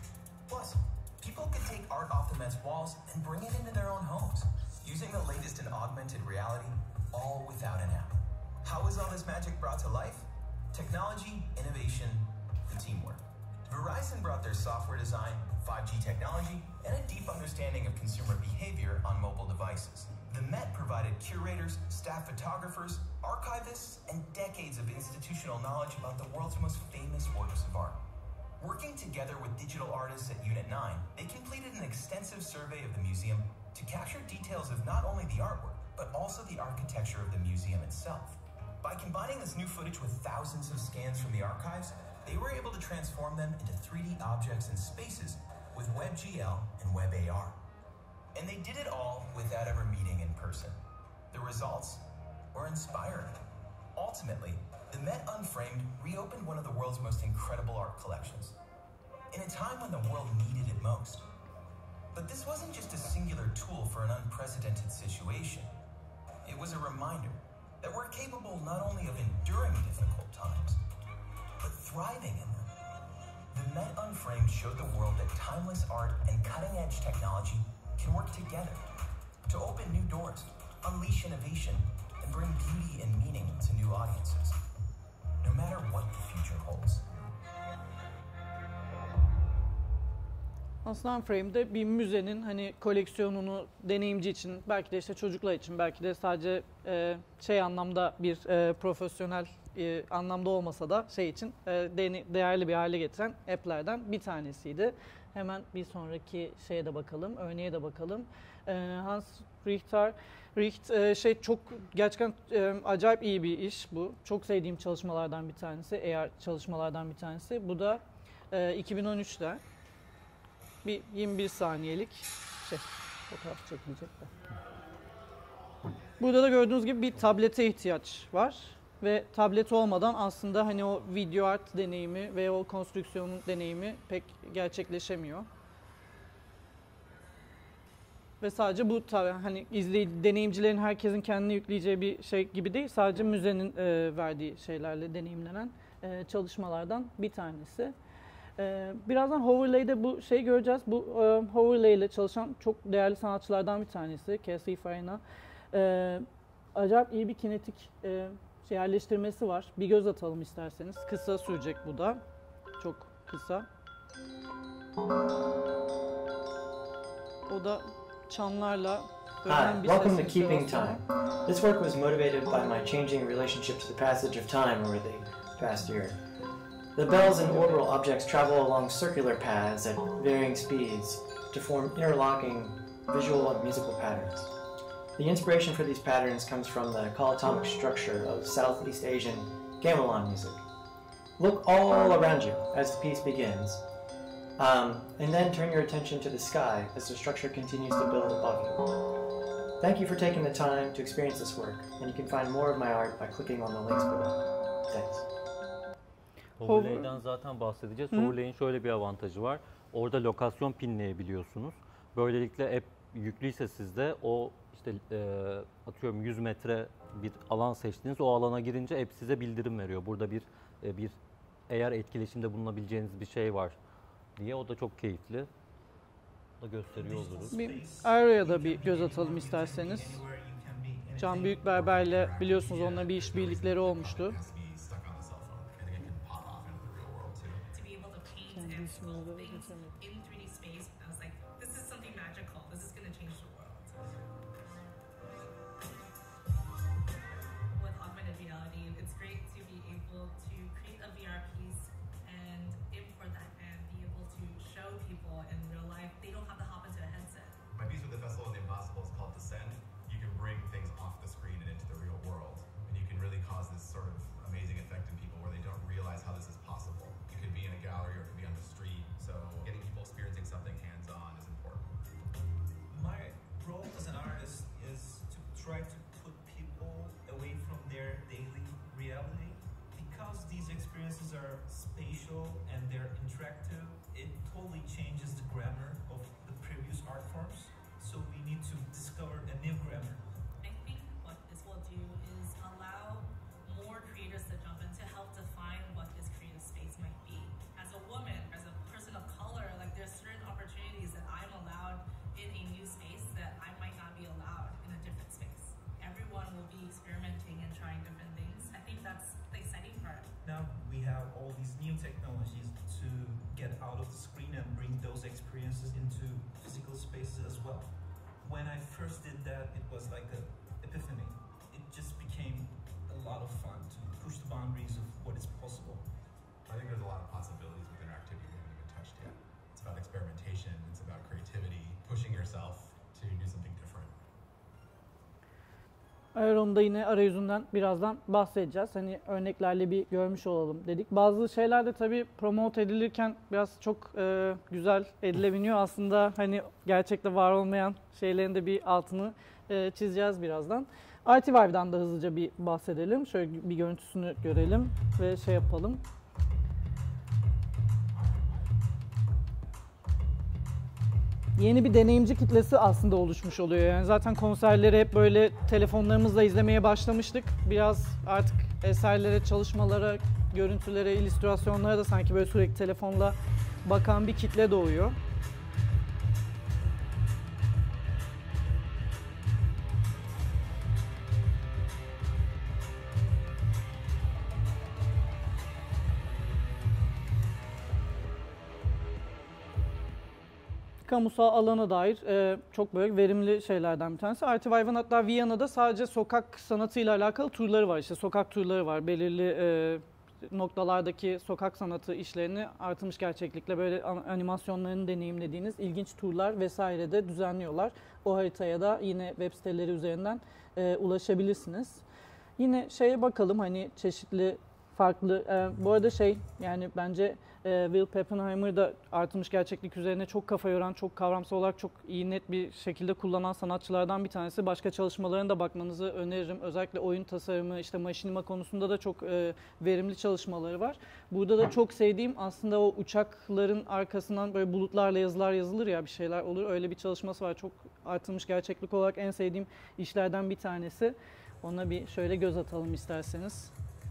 Plus, people could take art off the Met's walls and bring it into their own homes, using the latest in augmented reality, all without an app. How is all this magic brought to life? Technology, innovation, and teamwork. Verizon brought their software design, five G technology, and a deep understanding of consumer behavior on mobile devices. The Met provided curators, staff photographers, archivists, and decades of institutional knowledge about the world's most famous works of art. Working together with digital artists at Unit nine, they completed an extensive survey of the museum to capture details of not only the artwork, but also the architecture of the museum itself. By combining this new footage with thousands of scans from the archives, they were able to transform them into three D objects and spaces with WebGL and WebAR. And they did it all without ever meeting in person. The results were inspiring. Ultimately, the Met Unframed reopened one of the world's most incredible art collections, in a time when the world needed it most. But this wasn't just a singular tool for an unprecedented situation. It was a reminder that we're capable not only of enduring difficult times, but thriving in them. The Met Unframed showed the world that timeless art and cutting-edge technology can work together to open new doors, unleash innovation, and bring beauty and meaning to new audiences, no matter what the future holds. Aslında Unframe'de bir müzenin hani koleksiyonunu deneyimci için, belki de işte çocuklar için, belki de sadece e, şey anlamda bir e, profesyonel e, anlamda olmasa da şey için e, değerli bir hale getiren app'lerden bir tanesiydi. Hemen bir sonraki şeye de bakalım, örneğe de bakalım. E, Hans Richter, Richt e, şey çok gerçekten e, acayip iyi bir iş bu. Çok sevdiğim çalışmalardan bir tanesi, eğer çalışmalardan bir tanesi. Bu da e, iki bin on üçte bir yirmi bir saniyelik şey, fotoğraf çekilecek de. Burada da gördüğünüz gibi bir tablete ihtiyaç var ve tablet olmadan aslında hani o video art deneyimi ve o konstrüksiyonun deneyimi pek gerçekleşemiyor. Ve sadece bu tabii hani izleyici, deneyimcilerin herkesin kendine yükleyeceği bir şey gibi değil, sadece müzenin e, verdiği şeylerle deneyimlenen e, çalışmalardan bir tanesi. E, birazdan Hoverlay'de bu şeyi göreceğiz. Bu e, Hoverlay ile çalışan çok değerli sanatçılardan bir tanesi Cassie Farina. E, acayip iyi bir kinetik e, şey yerleştirmesi var. Bir göz atalım isterseniz. Kısa sürecek bu da. Çok kısa. O da çanlarla Hi, welcome to Keeping Time. This work was motivated by my changing relationship to the passage of time over the past year. The bells and orbital objects travel along circular paths at varying speeds to form interlocking visual and musical patterns. The inspiration for these patterns comes from the colotomic structure of Southeast Asian gamelan music. Look all around you as the piece begins. Um, and then turn your attention to the sky as the structure continues to build above you. Thank you for taking the time to experience this work, and you can find more of my art by clicking on the links below. Thanks. Hoverlay'den zaten bahsedeceğiz. Hoverlay'in şöyle bir avantajı var. Orada lokasyon pinleyebiliyorsunuz. Böylelikle app yüklüyse sizde o işte e, atıyorum yüz metre bir alan seçtiğiniz o alana girince app size bildirim veriyor. Burada bir e, bir eğer etkileşimde bulunabileceğiniz bir şey var diye, o da çok keyifli. O da gösteriyor oluruz. Bir Aero'ya da bir göz atalım isterseniz. Can Büyükberber'le biliyorsunuz onunla bir işbirlikleri olmuştu. Try to put people away from their daily reality. Because these experiences are spatial and they're interactive, it totally changes the grammar of the previous art forms. So we need to discover a new grammar. I think what this will do is allow more creators to jump in to help define what this creative space might be. As a woman, as a person of color, like there's certain opportunities that I'm allowed in a new space that I might not be allowed in a different space. Everyone will be experimenting and trying different things. I think that's the exciting part. Now we have all these new technologies to get out of the screen and bring those experiences into physical spaces as well. When I first did that, it was like an epiphany. It just became a lot of fun to push the boundaries of what is possible. I think there's a lot of possibilities with interactivity we haven't even touched yet. It's about experimentation, it's about creativity, pushing yourself to do something different. Aero'nun da yine arayüzünden birazdan bahsedeceğiz. Hani örneklerle bir görmüş olalım dedik. Bazı şeyler de tabii promote edilirken biraz çok e, güzel edilebiliyor. Aslında hani gerçekte var olmayan şeylerin de bir altını e, çizeceğiz birazdan. I T Vive'dan da hızlıca bir bahsedelim. Şöyle bir görüntüsünü görelim ve şey yapalım. Yeni bir deneyimci kitlesi aslında oluşmuş oluyor. Yani zaten konserleri hep böyle telefonlarımızla izlemeye başlamıştık. Biraz artık eserlere, çalışmalara, görüntülere, illüstrasyonlara da sanki böyle sürekli telefonla bakan bir kitle doğuyor. kamusal alana dair e, çok böyle verimli şeylerden bir tanesi. Artivive'ın hatta Viyana'da sadece sokak sanatıyla alakalı turları var. İşte sokak turları var. Belirli e, noktalardaki sokak sanatı işlerini artırmış gerçeklikle böyle animasyonlarını deneyimlediğiniz ilginç turlar vesaire de düzenliyorlar. O haritaya da yine web siteleri üzerinden e, ulaşabilirsiniz. Yine şeye bakalım, hani çeşitli farklı. E, bu arada şey, yani bence e, Will Pappenheimer da artırmış gerçeklik üzerine çok kafa yoran, çok kavramsal olarak çok iyi, net bir şekilde kullanan sanatçılardan bir tanesi. Başka çalışmalarına da bakmanızı öneririm. Özellikle oyun tasarımı, işte machinima konusunda da çok e, verimli çalışmaları var. Burada da çok sevdiğim aslında o uçakların arkasından böyle bulutlarla yazılar yazılır ya, bir şeyler olur. Öyle bir çalışması var. Çok artırmış gerçeklik olarak en sevdiğim işlerden bir tanesi. Ona bir şöyle göz atalım isterseniz.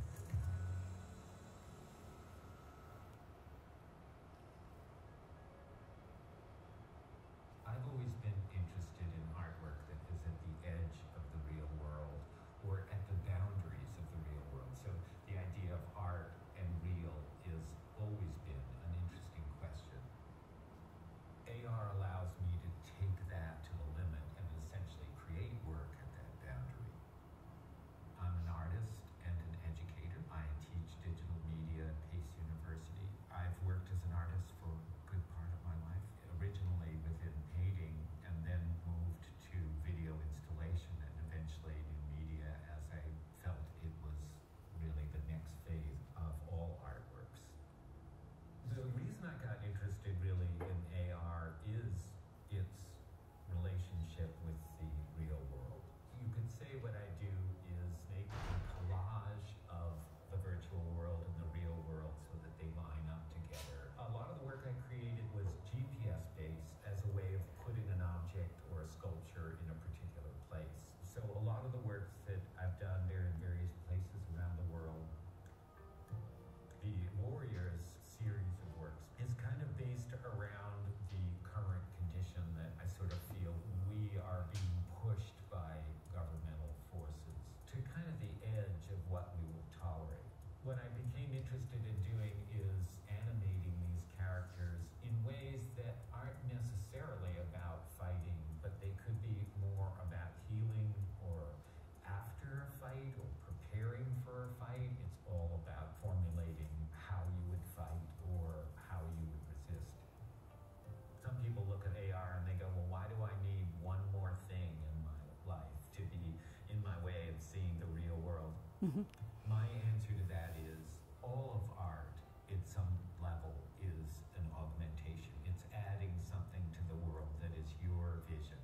My answer to that is all of art at some level is an augmentation. It's adding something to the world that is your vision.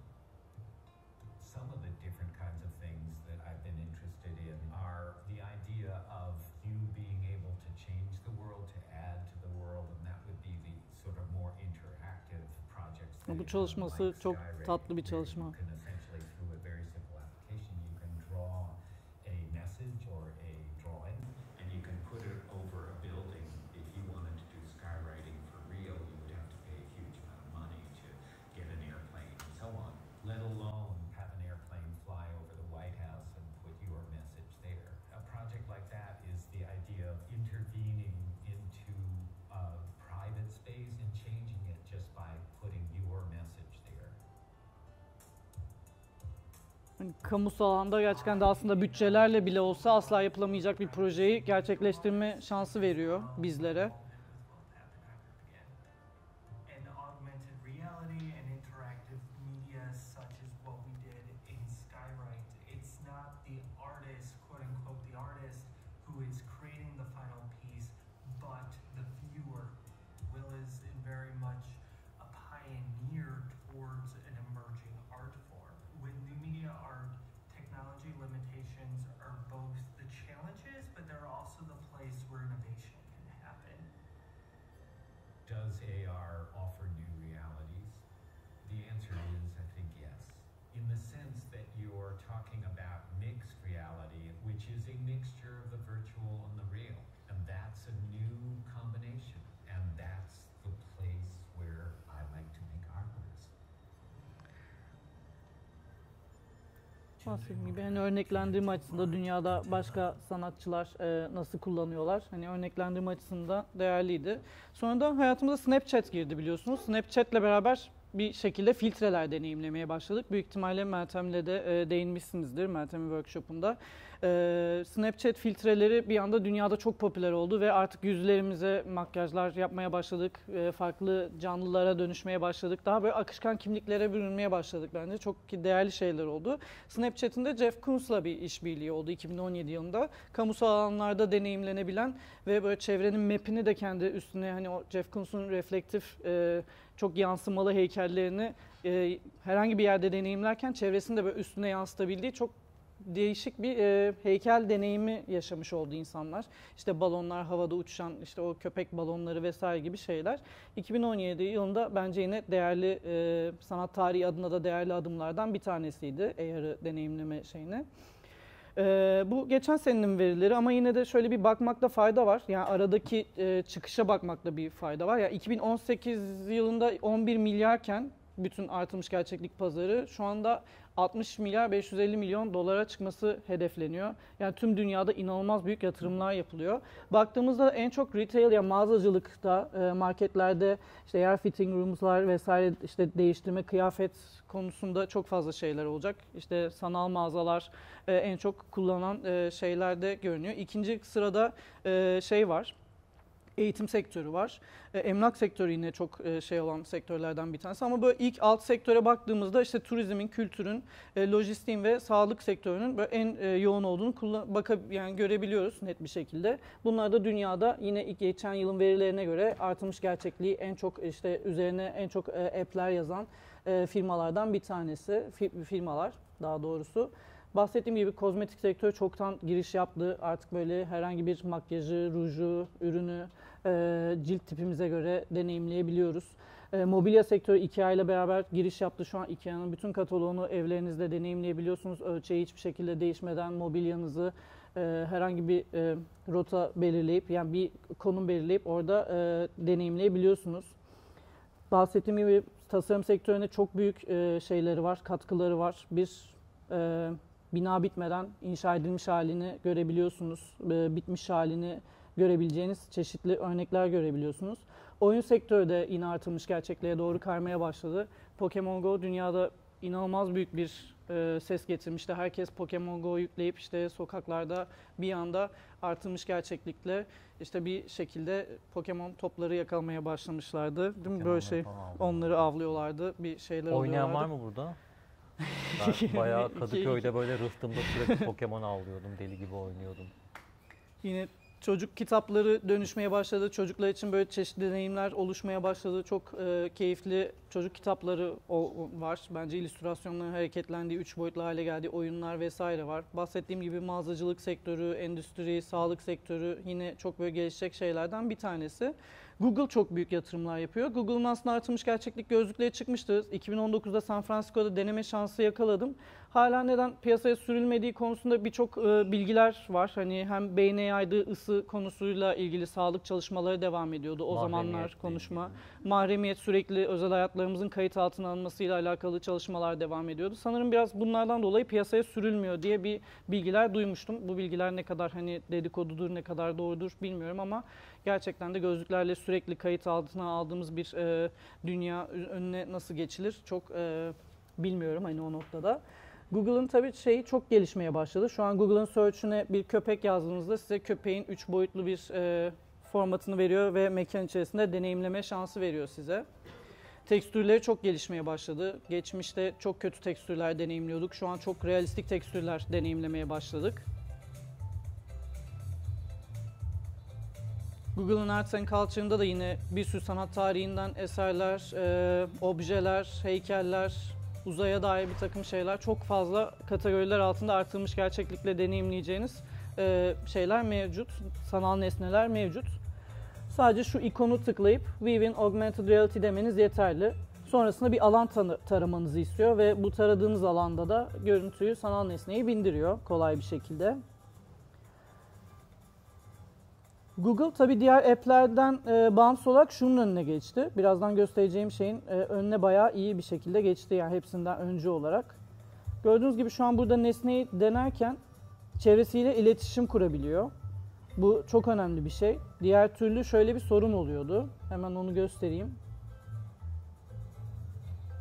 Some of the different kinds of things that I've been interested in are the idea of you being able to change the world, to add to the world, and that would be the sort of more interactive projects. Bu çalışması çok tatlı bir çalışma. Or a drawing, and you can put it over a building. If you wanted to do skywriting for real, you would have to pay a huge amount of money to get an airplane and so on, let alone have an airplane fly over the White House and put your message there. A project like that is the idea of intervening into a private space and changing it just by putting your message there. Kamusal alanda gerçekten de aslında bütçelerle bile olsa asla yapılamayacak bir projeyi gerçekleştirme şansı veriyor bizlere. Does A R offer new realities? The answer is, I think, yes. In the sense that you're talking about mixed reality, which is a mixture of the virtual and the real. And that's a new combination. And that's the place where I like to make artworks. Bahsettiğim gibi hani örneklendirme açısından dünyada başka sanatçılar e, nasıl kullanıyorlar? Hani örneklendirme açısından değerliydi. Sonra da hayatımıza Snapchat girdi biliyorsunuz. Snapchat'le beraber bir şekilde filtreler deneyimlemeye başladık. Büyük ihtimalle Meltem'le de e, değinmişsinizdir Meltem'in workshop'unda. E, Snapchat filtreleri bir anda dünyada çok popüler oldu ve artık yüzlerimize makyajlar yapmaya başladık. E, farklı canlılara dönüşmeye başladık. Daha böyle akışkan kimliklere bürünmeye başladık bence. Çok değerli şeyler oldu. Snapchat'in de Jeff Koons'la bir işbirliği oldu iki bin on yedi yılında. Kamusal alanlarda deneyimlenebilen ve böyle çevrenin map'ini de kendi üstüne, hani o Jeff Koons'un reflektif e, çok yansımalı heykellerini e, herhangi bir yerde deneyimlerken çevresini de böyle üstüne yansıtabildiği çok değişik bir e, heykel deneyimi yaşamış oldu insanlar. İşte balonlar havada uçuşan, işte o köpek balonları vesaire gibi şeyler. iki bin on yedi yılında bence yine değerli, e, sanat tarihi adına da değerli adımlardan bir tanesiydi A R'ı deneyimleme şeyine. Ee, bu geçen senenin verileri ama yine de şöyle bir bakmakta fayda var. Yani aradaki e, çıkışa bakmakta bir fayda var. Yani iki bin on sekiz yılında on bir milyarken bütün artırılmış gerçeklik pazarı şu anda altmış milyar beş yüz elli milyon dolara çıkması hedefleniyor. Yani tüm dünyada inanılmaz büyük yatırımlar yapılıyor. Baktığımızda en çok retail ya mağazacılıkta, marketlerde işte yer fitting rooms'lar vesaire, işte değiştirme, kıyafet konusunda çok fazla şeyler olacak. İşte sanal mağazalar en çok kullanılan şeylerde görünüyor. İkinci sırada şey var. Eğitim sektörü var. Emlak sektörü yine çok şey olan sektörlerden bir tanesi. Ama böyle ilk alt sektöre baktığımızda işte turizmin, kültürün, lojistiğin ve sağlık sektörünün böyle en yoğun olduğunu baka, yani görebiliyoruz net bir şekilde. Bunlar da dünyada yine ilk geçen yılın verilerine göre artırılmış gerçekliği en çok işte üzerine en çok app'ler yazan firmalardan bir tanesi. Firmalar daha doğrusu. Bahsettiğim gibi kozmetik sektörü çoktan giriş yaptı. Artık böyle herhangi bir makyajı, ruju, ürünü e, cilt tipimize göre deneyimleyebiliyoruz. E, mobilya sektörü IKEA ile beraber giriş yaptı. Şu an IKEA'nın bütün kataloğunu evlerinizde deneyimleyebiliyorsunuz. Ölçeği hiçbir şekilde değişmeden mobilyanızı e, herhangi bir e, rota belirleyip, yani bir konum belirleyip orada e, deneyimleyebiliyorsunuz. Bahsettiğim gibi tasarım sektörüne çok büyük e, şeyleri var, katkıları var. Bir e, bina bitmeden inşa edilmiş halini görebiliyorsunuz. Bitmiş halini görebileceğiniz çeşitli örnekler görebiliyorsunuz. Oyun sektörü de yine artırılmış gerçekliğe doğru kaymaya başladı. Pokemon Go dünyada inanılmaz büyük bir ses getirmişti. Herkes Pokemon Go yükleyip işte sokaklarda bir anda artırılmış gerçeklikle işte bir şekilde Pokemon topları yakalamaya başlamışlardı. Değil mi? Böyle şey, onları avlıyorlardı, bir şeyler oynayan oluyorlardı. var mı burada? Ben bayağı Kadıköy'de böyle rıhtımda sürekli Pokemon avlıyordum, deli gibi oynuyordum. Yine çocuk kitapları dönüşmeye başladı. Çocuklar için böyle çeşitli deneyimler oluşmaya başladı. Çok e, keyifli çocuk kitapları o, o var. Bence illüstrasyonların hareketlendiği, üç boyutlu hale geldiği oyunlar vesaire var. Bahsettiğim gibi mağazacılık sektörü, endüstri, sağlık sektörü yine çok böyle gelişecek şeylerden bir tanesi. Google çok büyük yatırımlar yapıyor. Google'ın aslında artırılmış gerçeklik gözlükleri çıkmıştı. iki bin on dokuzda San Francisco'da deneme şansı yakaladım. Hala neden piyasaya sürülmediği konusunda birçok e, bilgiler var. Hani hem beyne yaydığı ısı konusuyla ilgili sağlık çalışmaları devam ediyordu. O zamanlar konuşma. Mahremiyet, sürekli özel hayatlarımızın kayıt altına alınmasıyla alakalı çalışmalar devam ediyordu. Sanırım biraz bunlardan dolayı piyasaya sürülmüyor diye bir bilgiler duymuştum. Bu bilgiler ne kadar hani dedikodudur, ne kadar doğrudur bilmiyorum ama gerçekten de gözlüklerle sürekli kayıt altına aldığımız bir e, dünya önüne nasıl geçilir çok e, bilmiyorum hani o noktada. Google'ın tabii şeyi çok gelişmeye başladı. Şu an Google'ın search'üne bir köpek yazdığınızda size köpeğin üç boyutlu bir e, formatını veriyor ve mekan içerisinde deneyimleme şansı veriyor size. Tekstürleri çok gelişmeye başladı. Geçmişte çok kötü tekstürler deneyimliyorduk. Şu an çok realistik tekstürler deneyimlemeye başladık. Google'ın Arts and Culture'ında da yine bir sürü sanat tarihinden eserler, e, objeler, heykeller, uzaya dair bir takım şeyler, çok fazla kategoriler altında artırılmış gerçeklikle deneyimleyeceğiniz e, şeyler mevcut, sanal nesneler mevcut. Sadece şu ikonu tıklayıp Weave in Augmented Reality demeniz yeterli. Sonrasında bir alan taramanızı istiyor ve bu taradığınız alanda da görüntüyü, sanal nesneyi bindiriyor kolay bir şekilde. Google tabii diğer app'lerden e, bağımsız olarak şunun önüne geçti. Birazdan göstereceğim şeyin e, önüne bayağı iyi bir şekilde geçti, yani hepsinden önce olarak. Gördüğünüz gibi şu an burada nesneyi denerken çevresiyle iletişim kurabiliyor. Bu çok önemli bir şey. Diğer türlü şöyle bir sorun oluyordu. Hemen onu göstereyim.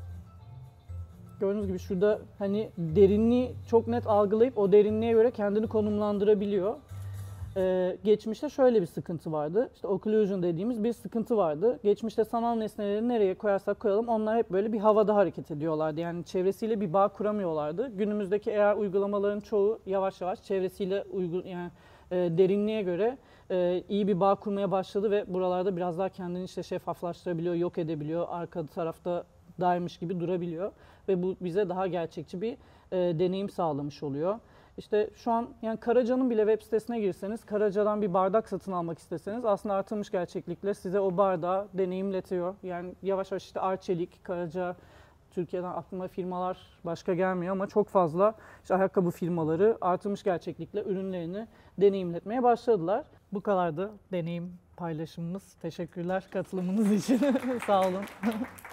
gördüğünüz gibi şurada hani derinliği çok net algılayıp o derinliğe göre kendini konumlandırabiliyor. Ee, geçmişte şöyle bir sıkıntı vardı. İşte occlusion dediğimiz bir sıkıntı vardı. Geçmişte sanal nesneleri nereye koyarsak koyalım onlar hep böyle bir havada hareket ediyorlardı. Yani çevresiyle bir bağ kuramıyorlardı. Günümüzdeki A R uygulamaların çoğu yavaş yavaş çevresiyle uygun yani e, derinliğe göre e, iyi bir bağ kurmaya başladı ve buralarda biraz daha kendini işte şeffaflaştırabiliyor, yok edebiliyor. Arka tarafta daymış gibi durabiliyor ve bu bize daha gerçekçi bir e, deneyim sağlamış oluyor. İşte şu an yani Karaca'nın bile web sitesine girseniz, Karaca'dan bir bardak satın almak isteseniz aslında artırılmış gerçeklikle size o bardağı deneyimletiyor. Yani yavaş yavaş işte Arçelik, Karaca, Türkiye'den aklıma firmalar başka gelmiyor ama çok fazla işte ayakkabı firmaları artırılmış gerçeklikle ürünlerini deneyimletmeye başladılar. Bu kadardı deneyim paylaşımımız. Teşekkürler katılımınız için. Sağ olun.